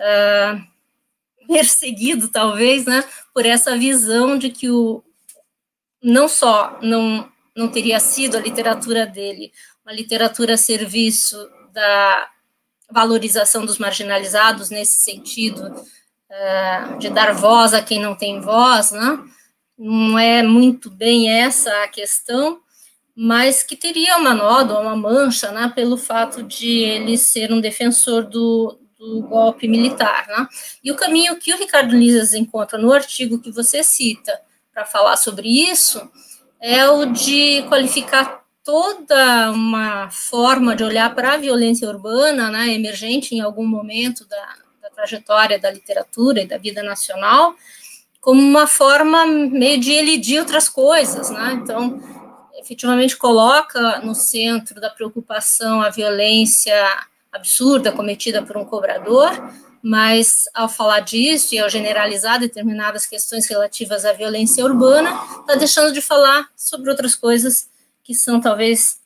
perseguido, talvez, né, por essa visão de que não só não teria sido a literatura dele uma literatura a serviço da valorização dos marginalizados, nesse sentido de dar voz a quem não tem voz, né? Não é muito bem essa a questão, mas que teria uma nódoa, uma mancha, né, pelo fato de ele ser um defensor do golpe militar, né? E o caminho que o Ricardo Lísias encontra no artigo que você cita para falar sobre isso é o de qualificar toda uma forma de olhar para a violência urbana, né, emergente em algum momento da trajetória da literatura e da vida nacional, como uma forma meio de elidir outras coisas, né? Então, efetivamente coloca no centro da preocupação a violência absurda cometida por um cobrador, mas ao falar disso e ao generalizar determinadas questões relativas à violência urbana, está deixando de falar sobre outras coisas que são talvez,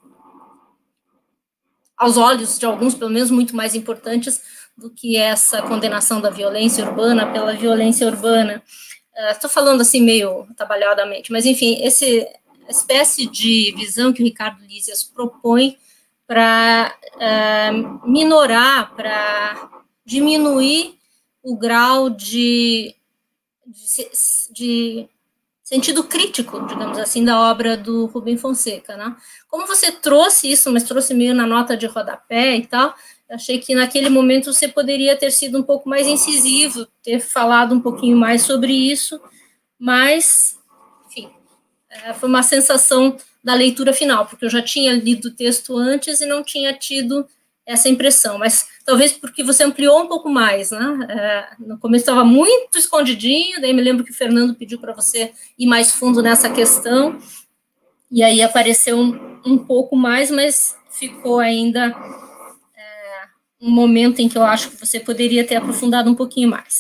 aos olhos de alguns, pelo menos, muito mais importantes do que essa condenação da violência urbana pela violência urbana. Estou falando assim meio atabalhadamente, mas enfim, essa espécie de visão que o Ricardo Lísias propõe para minorar, para diminuir o grau de sentido crítico, digamos assim, da obra do Rubem Fonseca, né? Como você trouxe isso, mas trouxe meio na nota de rodapé e tal, eu achei que naquele momento você poderia ter sido um pouco mais incisivo, ter falado um pouquinho mais sobre isso, mas, enfim, foi uma sensação da leitura final, porque eu já tinha lido o texto antes e não tinha tido essa impressão, mas talvez porque você ampliou um pouco mais, né? No começo estava muito escondidinho, daí me lembro que o Fernando pediu para você ir mais fundo nessa questão, e aí apareceu um pouco mais, mas ficou ainda um momento em que eu acho que você poderia ter aprofundado um pouquinho mais.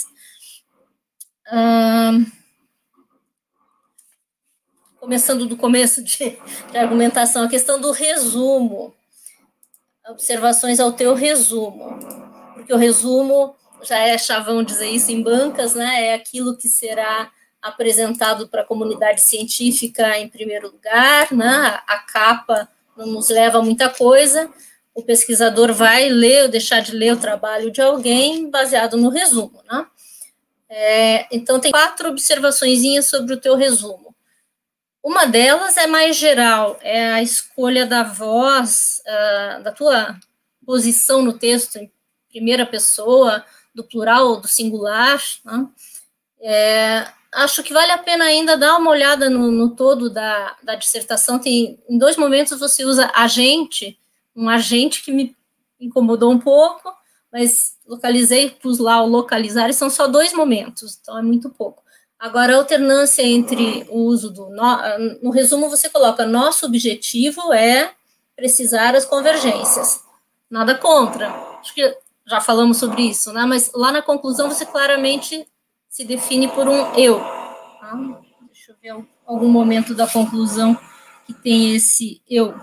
Começando do começo de argumentação, a questão do resumo, observações ao teu resumo, porque o resumo já é chavão dizer isso em bancas, né? É aquilo que será apresentado para a comunidade científica em primeiro lugar, né? A capa não nos leva a muita coisa, o pesquisador vai ler ou deixar de ler o trabalho de alguém baseado no resumo, né? Então, tem 4 observaçõezinhas sobre o teu resumo. Uma delas é mais geral, é a escolha da voz, da tua posição no texto em primeira pessoa, do plural ou do singular, né? Acho que vale a pena ainda dar uma olhada no todo da dissertação. Em 2 momentos você usa agente, um agente que me incomodou um pouco, mas localizei, pus lá o localizar, e são só 2 momentos, então é muito pouco. Agora, a alternância entre o uso do... No resumo, você coloca, nosso objetivo é precisar as convergências. Nada contra. Acho que já falamos sobre isso, né? Mas lá na conclusão, você claramente se define por um eu. Tá? Deixa eu ver algum momento da conclusão que tem esse eu.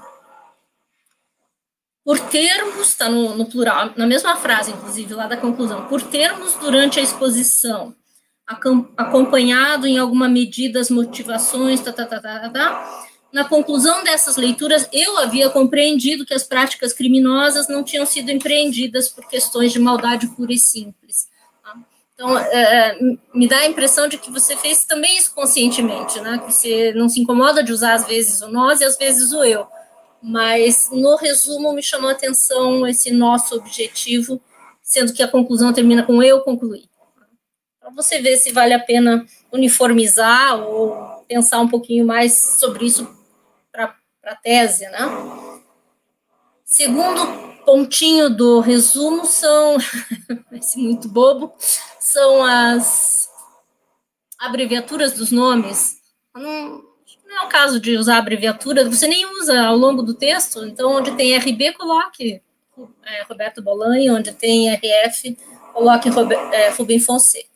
Por termos, está no plural, na mesma frase, inclusive, lá da conclusão, por termos durante a exposição acompanhado em alguma medida as motivações, na conclusão dessas leituras, eu havia compreendido que as práticas criminosas não tinham sido empreendidas por questões de maldade pura e simples. Tá? Então, me dá a impressão de que você fez também isso conscientemente, né? Que você não se incomoda de usar, às vezes, o nós e às vezes o eu. mas no resumo me chamou a atenção esse nosso objetivo, sendo que a conclusão termina com eu concluí. Para você ver se vale a pena uniformizar ou pensar um pouquinho mais sobre isso para a tese, né? Segundo pontinho do resumo são, esse muito bobo, são as abreviaturas dos nomes. Não é o caso de usar abreviatura, você nem usa ao longo do texto, então onde tem RB, coloque Roberto Bolanho, onde tem RF, coloque Rubem Fonseca.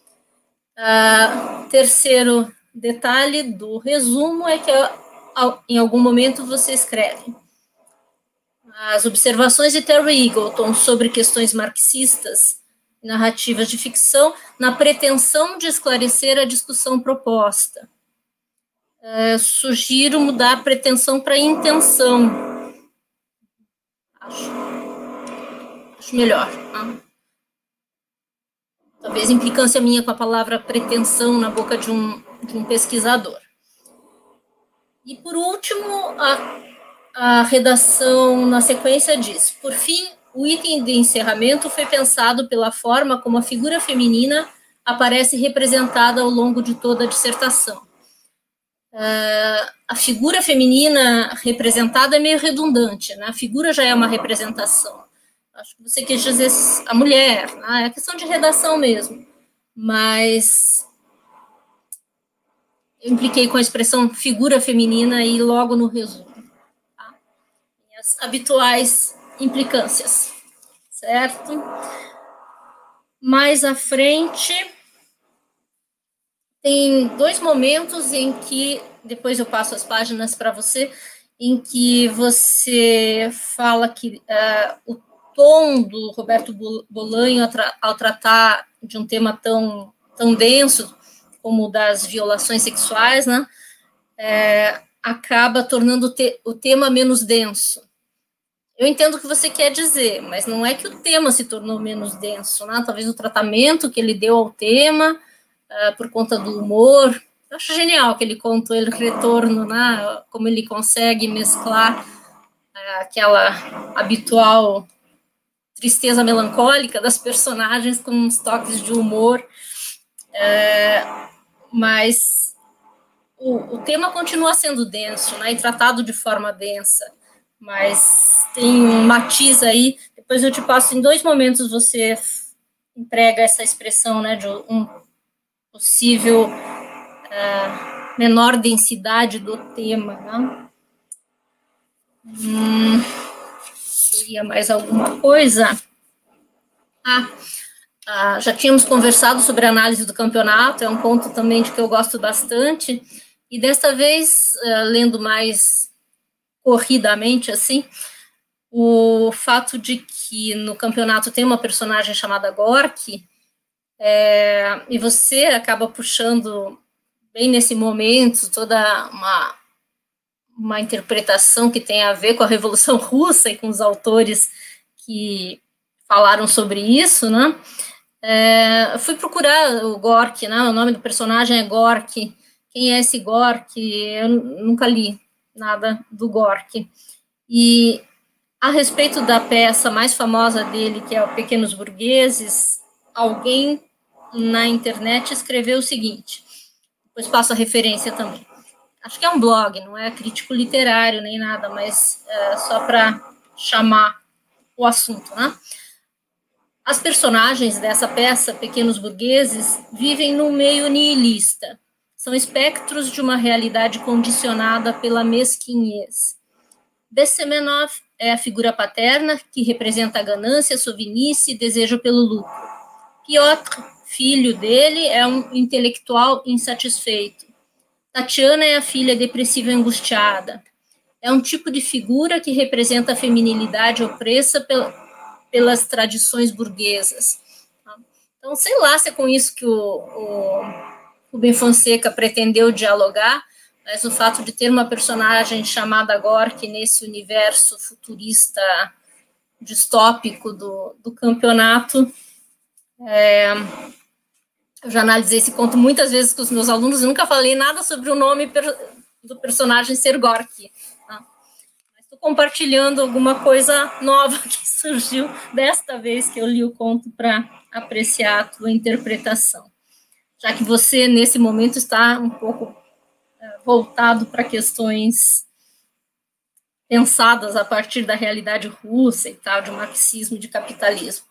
Terceiro detalhe do resumo é que em algum momento você escreve as observações de Terry Eagleton sobre questões marxistas, narrativas de ficção, na pretensão de esclarecer a discussão proposta. Sugiro mudar a pretensão para intenção. Acho melhor. Né? Talvez implicância minha com a palavra pretensão na boca de um pesquisador. E, por último, a redação na sequência diz: por fim, o item de encerramento foi pensado pela forma como a figura feminina aparece representada ao longo de toda a dissertação. A figura feminina representada é meio redundante, né? A figura já é uma representação. Acho que você quis dizer a mulher, né? É questão de redação mesmo. Mas eu impliquei com a expressão figura feminina e logo no resumo. Tá? As habituais implicâncias, certo? Mais à frente, tem dois momentos em que, depois eu passo as páginas para você, em que você fala que o tom do Roberto Bolanho ao tratar de um tema tão denso como o das violações sexuais, né, acaba tornando o tema menos denso. Eu entendo o que você quer dizer, mas não é que o tema se tornou menos denso, né? Talvez o tratamento que ele deu ao tema, por conta do humor. Eu acho genial que ele conta o retorno, né? Como ele consegue mesclar aquela habitual tristeza melancólica das personagens com uns toques de humor. Mas o tema continua sendo denso, né? E tratado de forma densa. Mas tem um matiz aí, depois eu te passo, em dois momentos você emprega essa expressão, né, de um possível menor densidade do tema, né? Seria mais alguma coisa? Já tínhamos conversado sobre a análise do campeonato, é um ponto também de que eu gosto bastante, e desta vez, lendo mais corridamente, assim, o fato de que no campeonato tem uma personagem chamada Gorky, e você acaba puxando, bem nesse momento, toda uma interpretação que tem a ver com a Revolução Russa e com os autores que falaram sobre isso, né? Eu fui procurar o Gorky, né? O nome do personagem é Gorky. Quem é esse Gorky? Eu nunca li nada do Gorky. E a respeito da peça mais famosa dele, que é o Pequenos Burgueses, alguém na internet escreveu o seguinte, depois passo a referência também. Acho que é um blog, não é crítico literário nem nada, mas só para chamar o assunto, né? As personagens dessa peça, Pequenos Burgueses, vivem num meio nihilista. São espectros de uma realidade condicionada pela mesquinhez. Besemenov é a figura paterna que representa a ganância, a sovinice e desejo pelo lucro. Piotr, filho dele, é um intelectual insatisfeito. Tatiana é a filha depressiva e angustiada. É um tipo de figura que representa a feminilidade opressa pelas tradições burguesas. Então, sei lá se é com isso que o Rubem Fonseca pretendeu dialogar, mas o fato de ter uma personagem chamada Gorky nesse universo futurista distópico do campeonato, eu já analisei esse conto muitas vezes com os meus alunos e nunca falei nada sobre o nome do personagem ser Gorky. Tá? Mas estou compartilhando alguma coisa nova que surgiu desta vez que eu li o conto para apreciar a tua interpretação. Já que você, nesse momento, está um pouco voltado para questões pensadas a partir da realidade russa e tal, de marxismo e de capitalismo.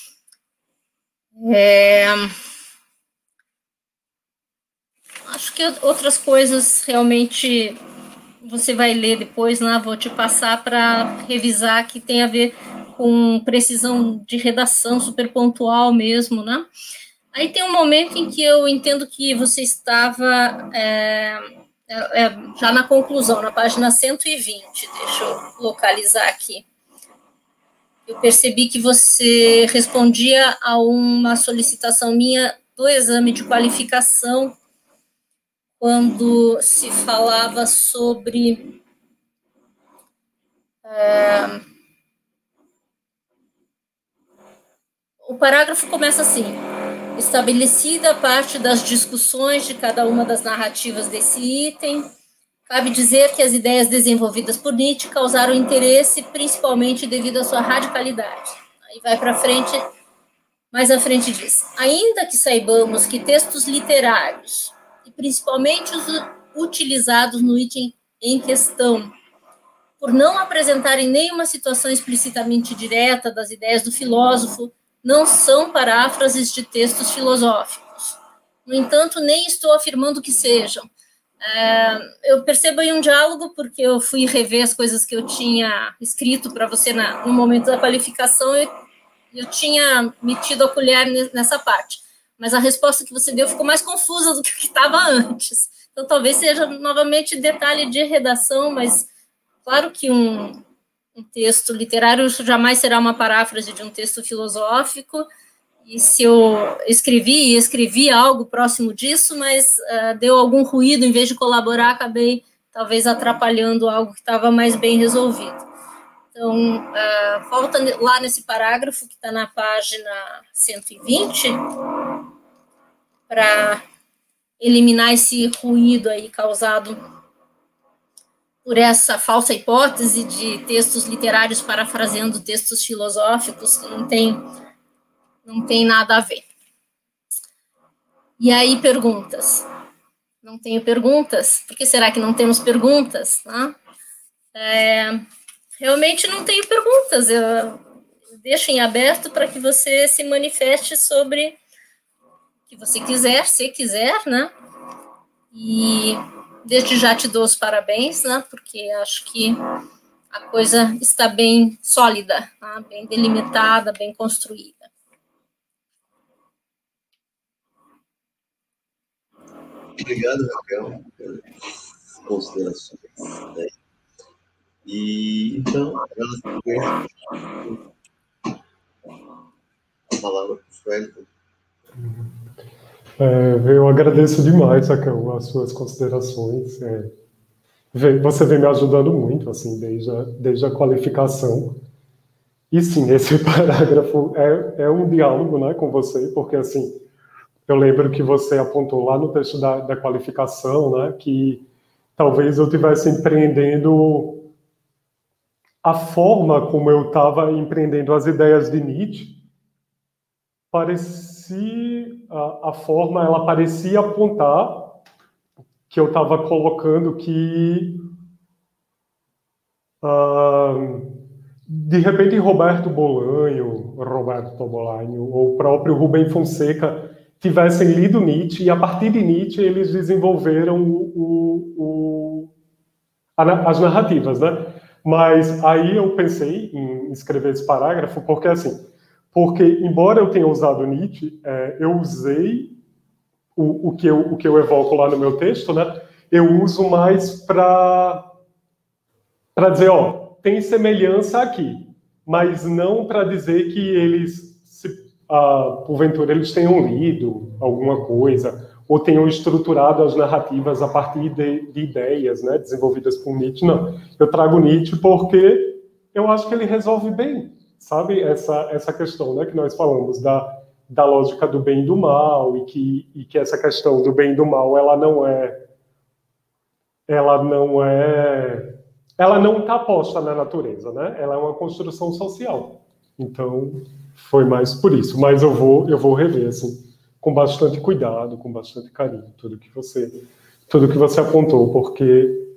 Acho que outras coisas realmente você vai ler depois, né? Vou te passar para revisar, que tem a ver com precisão de redação super pontual mesmo, né? Aí tem um momento em que eu entendo que você estava já na conclusão, na página 120, deixa eu localizar aqui. Eu percebi que você respondia a uma solicitação minha do exame de qualificação, quando se falava sobre o parágrafo começa assim: estabelecida a parte das discussões de cada uma das narrativas desse item, cabe dizer que as ideias desenvolvidas por Nietzsche causaram interesse, principalmente devido à sua radicalidade. Aí vai para frente, mais à frente diz: ainda que saibamos que textos literários, e principalmente os utilizados no item em questão, por não apresentarem nenhuma situação explicitamente direta das ideias do filósofo, não são paráfrases de textos filosóficos. No entanto, nem estou afirmando que sejam. Eu percebo aí um diálogo, porque eu fui rever as coisas que eu tinha escrito para você no momento da qualificação, e eu tinha metido a colher nessa parte. Mas a resposta que você deu ficou mais confusa do que o que estava antes. Então, talvez seja, novamente, detalhe de redação, mas claro que um texto literário jamais será uma paráfrase de um texto filosófico, e se eu escrevi algo próximo disso, mas deu algum ruído, em vez de colaborar, acabei talvez atrapalhando algo que estava mais bem resolvido. Então, falta lá nesse parágrafo, que está na página 120, para eliminar esse ruído aí causado por essa falsa hipótese de textos literários parafraseando textos filosóficos, que não tem nada a ver. E aí, perguntas. Não tenho perguntas? Por que será que não temos perguntas? Né? Realmente não tenho perguntas. Eu deixo em aberto para que você se manifeste sobre o que você quiser, se quiser, né? E desde já te dou os parabéns, né? Porque acho que a coisa está bem sólida, tá? Bem delimitada, bem construída. Obrigado, Raquel, pelas considerações. Né? E, então, a palavra para o Suelton. Eu agradeço demais, Raquel, as suas considerações. Você vem me ajudando muito, assim, desde a qualificação. E, sim, esse parágrafo é um diálogo, né, com você, porque, assim, eu lembro que você apontou lá no texto da qualificação, né, que talvez eu estivesse empreendendo a forma como eu estava empreendendo as ideias de Nietzsche, a forma, ela parecia apontar que eu estava colocando que, de repente, Roberto Bolanho ou o próprio Rubem Fonseca tivessem lido Nietzsche, e a partir de Nietzsche eles desenvolveram as narrativas, né? Mas aí eu pensei em escrever esse parágrafo porque embora eu tenha usado Nietzsche, eu usei o que eu evoco lá no meu texto, né? Eu uso mais para dizer, tem semelhança aqui, mas não para dizer que eles, porventura, eles tenham lido alguma coisa, ou tenham estruturado as narrativas a partir de ideias, né, desenvolvidas por Nietzsche. Não, eu trago Nietzsche porque eu acho que ele resolve bem, sabe, essa questão, né, que nós falamos da lógica do bem e do mal, e que essa questão do bem e do mal, ela não é ela não está posta na natureza, né? Ela é uma construção social. Então, foi mais por isso. Mas eu vou rever, assim, com bastante cuidado, com bastante carinho, tudo que você apontou, porque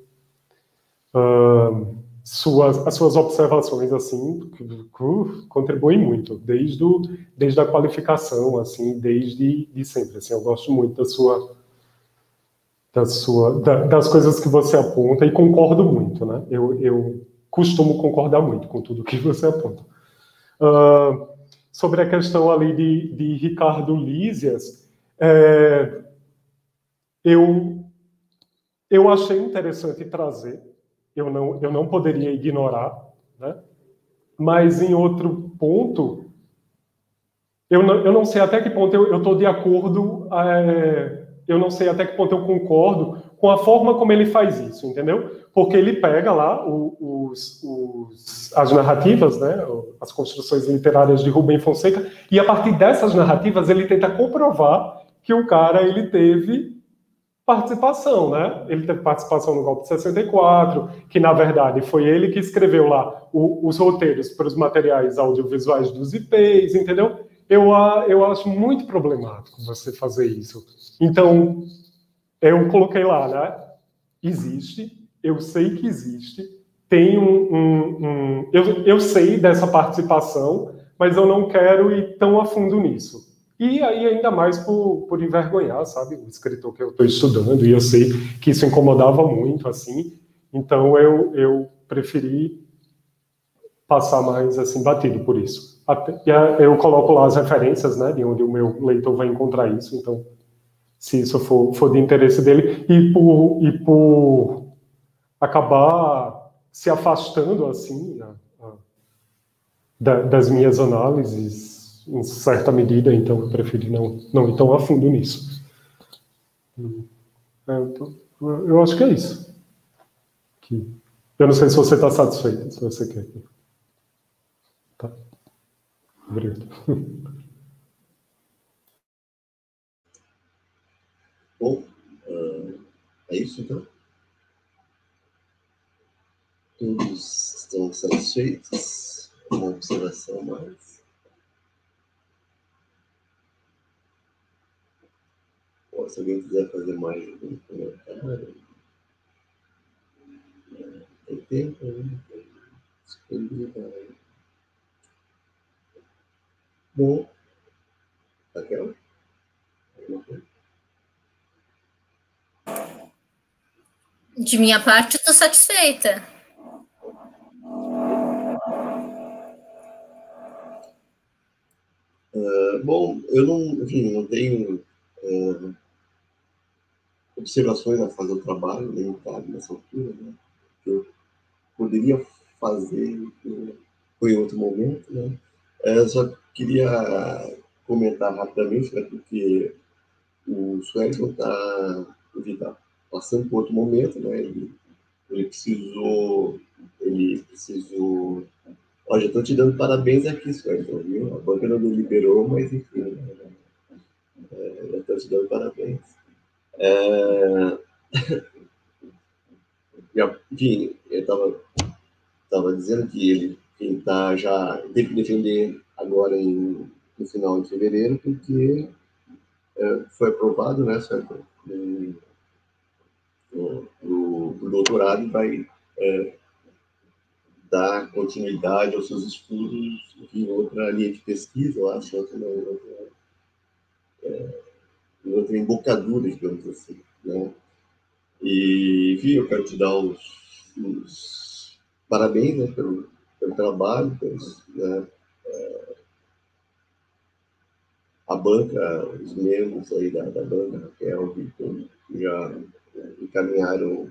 as suas observações, assim, contribuem muito, desde a qualificação, assim, desde sempre. Assim, eu gosto muito das coisas que você aponta e concordo muito, né? Eu costumo concordar muito com tudo que você aponta. Sobre a questão ali de Ricardo Lísias, eu achei interessante trazer, eu não poderia ignorar, né? Mas em outro ponto, eu não sei até que ponto eu estou de acordo, eu não sei até que ponto eu concordo com a forma como ele faz isso, entendeu? Porque ele pega lá as narrativas, né, as construções literárias de Rubem Fonseca, e a partir dessas narrativas ele tenta comprovar que o cara ele teve participação, né? Ele teve participação no golpe de 64, que na verdade foi ele que escreveu lá os roteiros para os materiais audiovisuais dos IPs, entendeu? Eu acho muito problemático você fazer isso. Então, eu coloquei lá, né? Existe, eu sei que existe, tem eu sei dessa participação, mas eu não quero ir tão a fundo nisso. E aí, ainda mais por envergonhar, sabe, o escritor que eu estou estudando, e eu sei que isso incomodava muito, assim, então eu preferi passar mais, assim, batido por isso. Eu coloco lá as referências, né, de onde o meu leitor vai encontrar isso, então, se isso for de interesse dele, e por acabar se afastando, assim, das minhas análises, em certa medida, então eu preferi não ir tão a fundo nisso. Eu acho que é isso. Eu não sei se você está satisfeito, se você quer. Tá. Obrigado. Bom, é isso, então? Todos estão satisfeitos? Uma observação mais? Se alguém quiser fazer mais um comentário, tem tempo, né? Disponibilidade. Bom, Raquel? Alguma coisa? De minha parte, estou satisfeita. Bom, eu não tenho observações a fazer o trabalho, nem cabe nessa altura, né? Que eu poderia fazer foi em outro momento, né? Eu só queria comentar rapidamente, né, porque o Suelton está passando por outro momento, né? Ele precisou. Ó, já estou te dando parabéns aqui, Suelton, viu? A banca não deliberou, mas enfim, já estou te dando parabéns. Enfim, eu estava dizendo que ele teve que defender agora no final de fevereiro, porque foi aprovado, né, certo? O doutorado e vai dar continuidade aos seus estudos em outra linha de pesquisa, eu acho, em outra embocadura, digamos assim, né? E, enfim, eu quero te dar os parabéns, né, pelo trabalho, né, a banca, os membros aí da banca, Raquel, Vitor, já encaminharam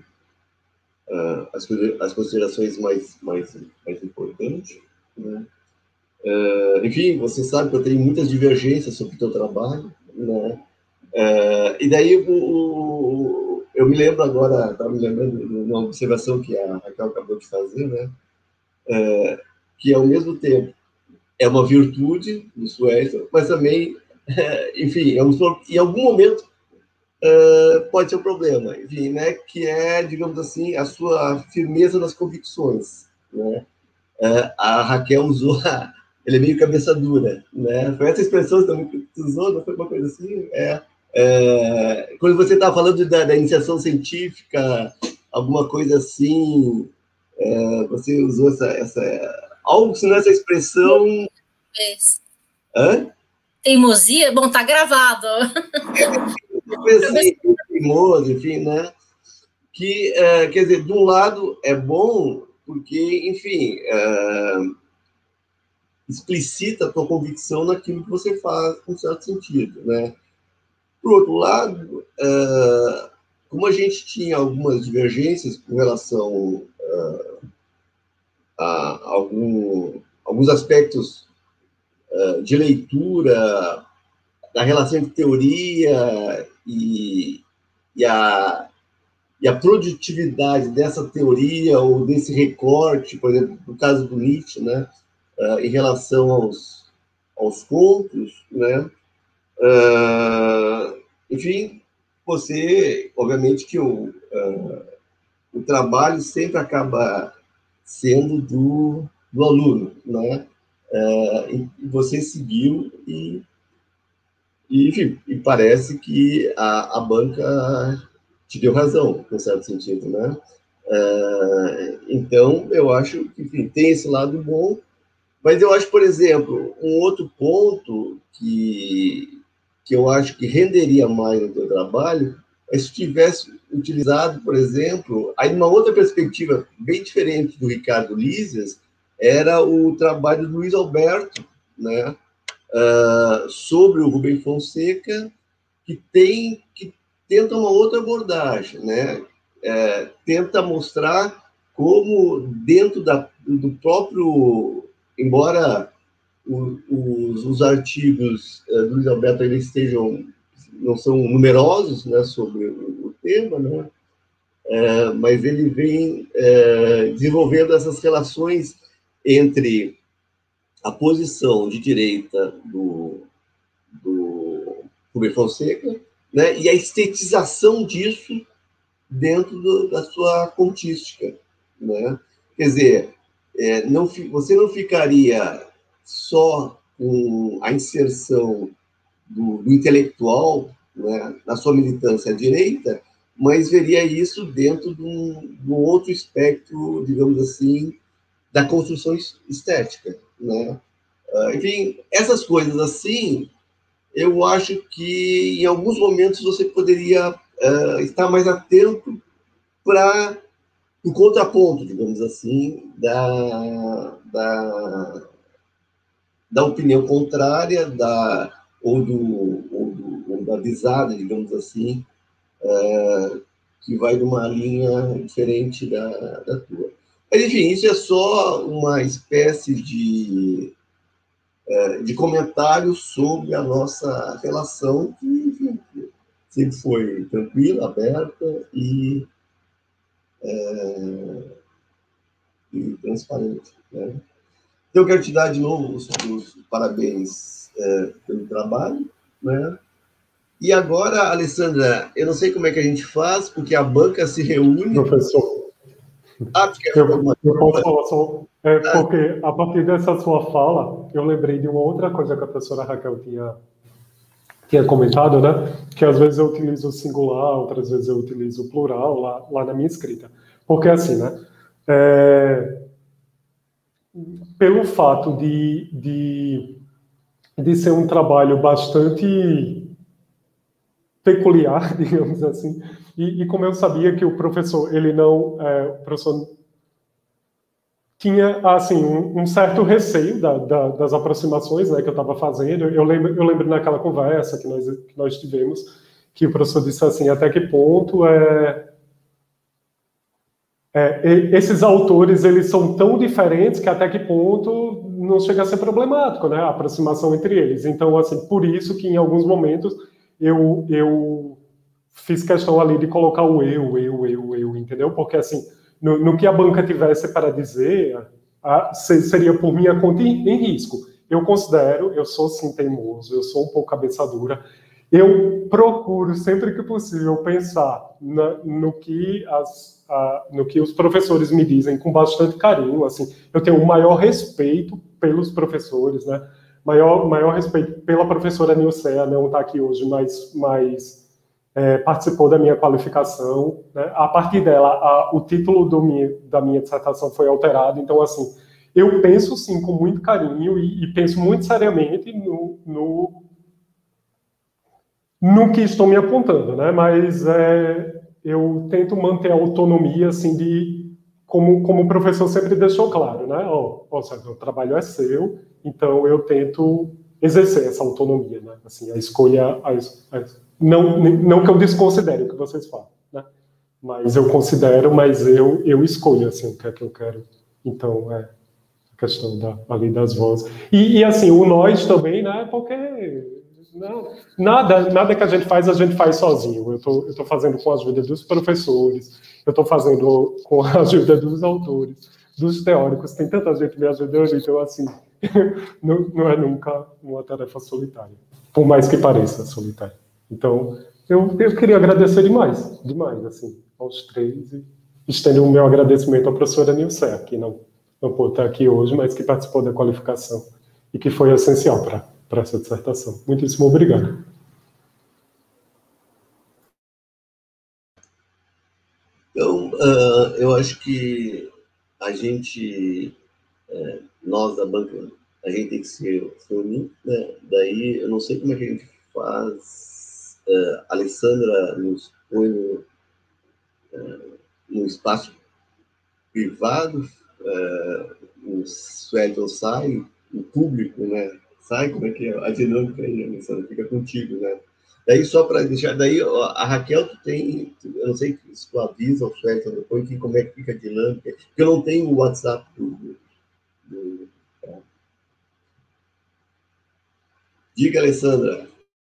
as considerações mais importantes, né? Enfim, você sabe que eu tenho muitas divergências sobre o teu trabalho, né? E daí eu me lembro agora, estava me lembrando de uma observação que a Raquel acabou de fazer, né? Que ao mesmo tempo é uma virtude do Suécia, mas também, enfim, em algum momento pode ser um problema, enfim, né, que é, digamos assim, a sua firmeza nas convicções, né? A Raquel usou, ele é meio cabeça dura, né? Foi essa expressão que você usou, não foi uma coisa assim? Quando você está falando da iniciação científica, alguma coisa assim, você usou algo assim nessa expressão... Teimosia? Bom, tá gravado. Teimoso, enfim, né? Que, quer dizer, de um lado é bom porque, enfim, explicita a tua convicção naquilo que você faz, com certo sentido, né? Por outro lado, como a gente tinha algumas divergências com relação a alguns aspectos de leitura, da relação entre teoria e a produtividade dessa teoria ou desse recorte, por exemplo, no caso do Nietzsche, né, em relação aos contos, né, enfim, você, obviamente que o trabalho sempre acaba sendo do aluno, né, e você seguiu enfim, e parece que a banca te deu razão, em certo sentido, né? Então, eu acho que, enfim, tem esse lado bom, mas eu acho, por exemplo, um outro ponto que eu acho que renderia mais no teu trabalho é se tivesse utilizado, por exemplo, aí uma outra perspectiva bem diferente do Ricardo Lízias, era o trabalho do Luiz Alberto, né? Sobre o Rubem Fonseca, que tenta uma outra abordagem, né? Tenta mostrar como dentro do próprio, embora os artigos do Luiz Alberto eles não são numerosos, né, sobre o tema, né? Mas ele vem desenvolvendo essas relações entre a posição de direita do Rubem Fonseca, né, e a estetização disso dentro da sua contística, né? Quer dizer, você não ficaria só com a inserção do intelectual, né, na sua militância à direita, mas veria isso dentro de um outro espectro, digamos assim, da construção estética, né? Enfim, essas coisas assim, eu acho que em alguns momentos você poderia estar mais atento para o contraponto, digamos assim, da opinião contrária, ou da visada, digamos assim, que vai numa linha diferente da tua. Mas, enfim, isso é só uma espécie de comentário sobre a nossa relação, que, enfim, sempre foi tranquila, aberta e transparente, né? Então, eu quero te dar de novo os parabéns pelo trabalho, né? E agora, Alessandra, eu não sei como é que a gente faz, porque a banca se reúne... Professor, eu posso falar só... porque, a partir dessa sua fala, eu lembrei de uma outra coisa que a professora Raquel tinha comentado, né? Que às vezes eu utilizo o singular, outras vezes eu utilizo o plural lá na minha escrita. Porque, assim, né? Pelo fato de ser um trabalho bastante peculiar, digamos assim, e como eu sabia que o professor, o professor tinha, assim, um certo receio das aproximações, né, que eu estava fazendo. Eu lembro naquela conversa que nós tivemos, que o professor disse assim, até que ponto esses autores, eles são tão diferentes que até que ponto não chega a ser problemático, né, a aproximação entre eles. Então, assim, por isso que em alguns momentos eu fiz questão ali de colocar o eu, entendeu? Porque, assim, no que a banca tivesse para dizer, seria por minha conta em risco. Eu considero, eu sou sim teimoso, eu sou um pouco cabeça dura, eu procuro, sempre que possível, pensar no que os professores me dizem com bastante carinho. Assim, eu tenho o maior respeito pelos professores, né? Maior respeito pela professora Nilcea, não está aqui hoje, mas participou da minha qualificação, né? A partir dela, o título da minha dissertação foi alterado. Então, assim, eu penso, sim, com muito carinho e penso muito seriamente no que estou me apontando, né? Mas eu tento manter a autonomia, assim, como o professor sempre deixou claro, né? O trabalho é seu, então eu tento exercer essa autonomia, né? Assim, a escolha, não que eu desconsidere o que vocês falam, né? Mas eu considero, mas eu escolho, assim, o que é que eu quero. Então, a questão da lei das vozes. E assim, o nós também, né? Porque nada que a gente faz sozinho. Eu tô fazendo com a ajuda dos professores, eu estou fazendo com a ajuda dos autores, dos teóricos, tem tanta gente me ajudando, então, assim, não é nunca uma tarefa solitária, por mais que pareça solitária. Então, eu queria agradecer demais, assim, aos três, e estendo o meu agradecimento à professora Nilcea, que não pôde estar aqui hoje, mas que participou da qualificação e que foi essencial para essa dissertação. Muitíssimo obrigado. Então, eu acho que a gente, nós da banca, a gente tem que se unir, né? Daí, eu não sei como é que a gente faz. A Alessandra nos põe no espaço privado, o Suelton sai, o público, né? Sai, como é que é? A dinâmica aí, Alessandra, fica contigo, né? Daí, só para deixar, daí a Raquel, eu não sei se tu avisa o Suelton depois como é que fica a dinâmica, porque eu não tenho o WhatsApp Diga, Alessandra.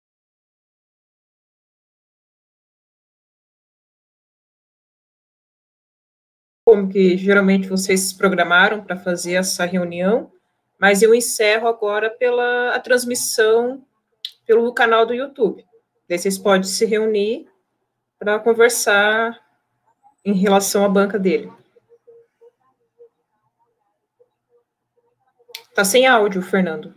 Como que geralmente vocês se programaram para fazer essa reunião, mas eu encerro agora pela transmissão pelo canal do YouTube. Daí vocês podem se reunir para conversar em relação à banca dele. Tá sem áudio, Fernando.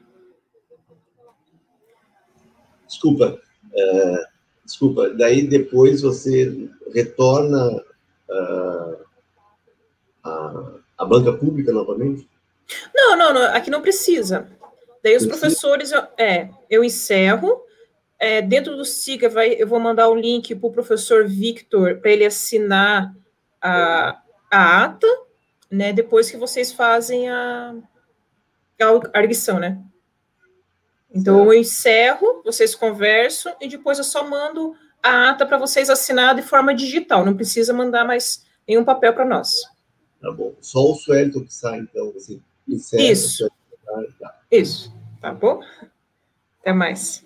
Desculpa. Daí depois você retorna a banca pública novamente? Não, aqui não precisa. Daí os professores, eu encerro. Dentro do SIGA, eu vou mandar o link para o professor Victor, para ele assinar a ata, né, depois que vocês fazem a arguição, né? Então, eu encerro, vocês conversam, e depois eu só mando a ata para vocês assinar de forma digital, não precisa mandar mais nenhum papel para nós. Tá bom. Só o Suelton que sai, então, assim, encerra. Isso. Isso, tá bom? Até mais.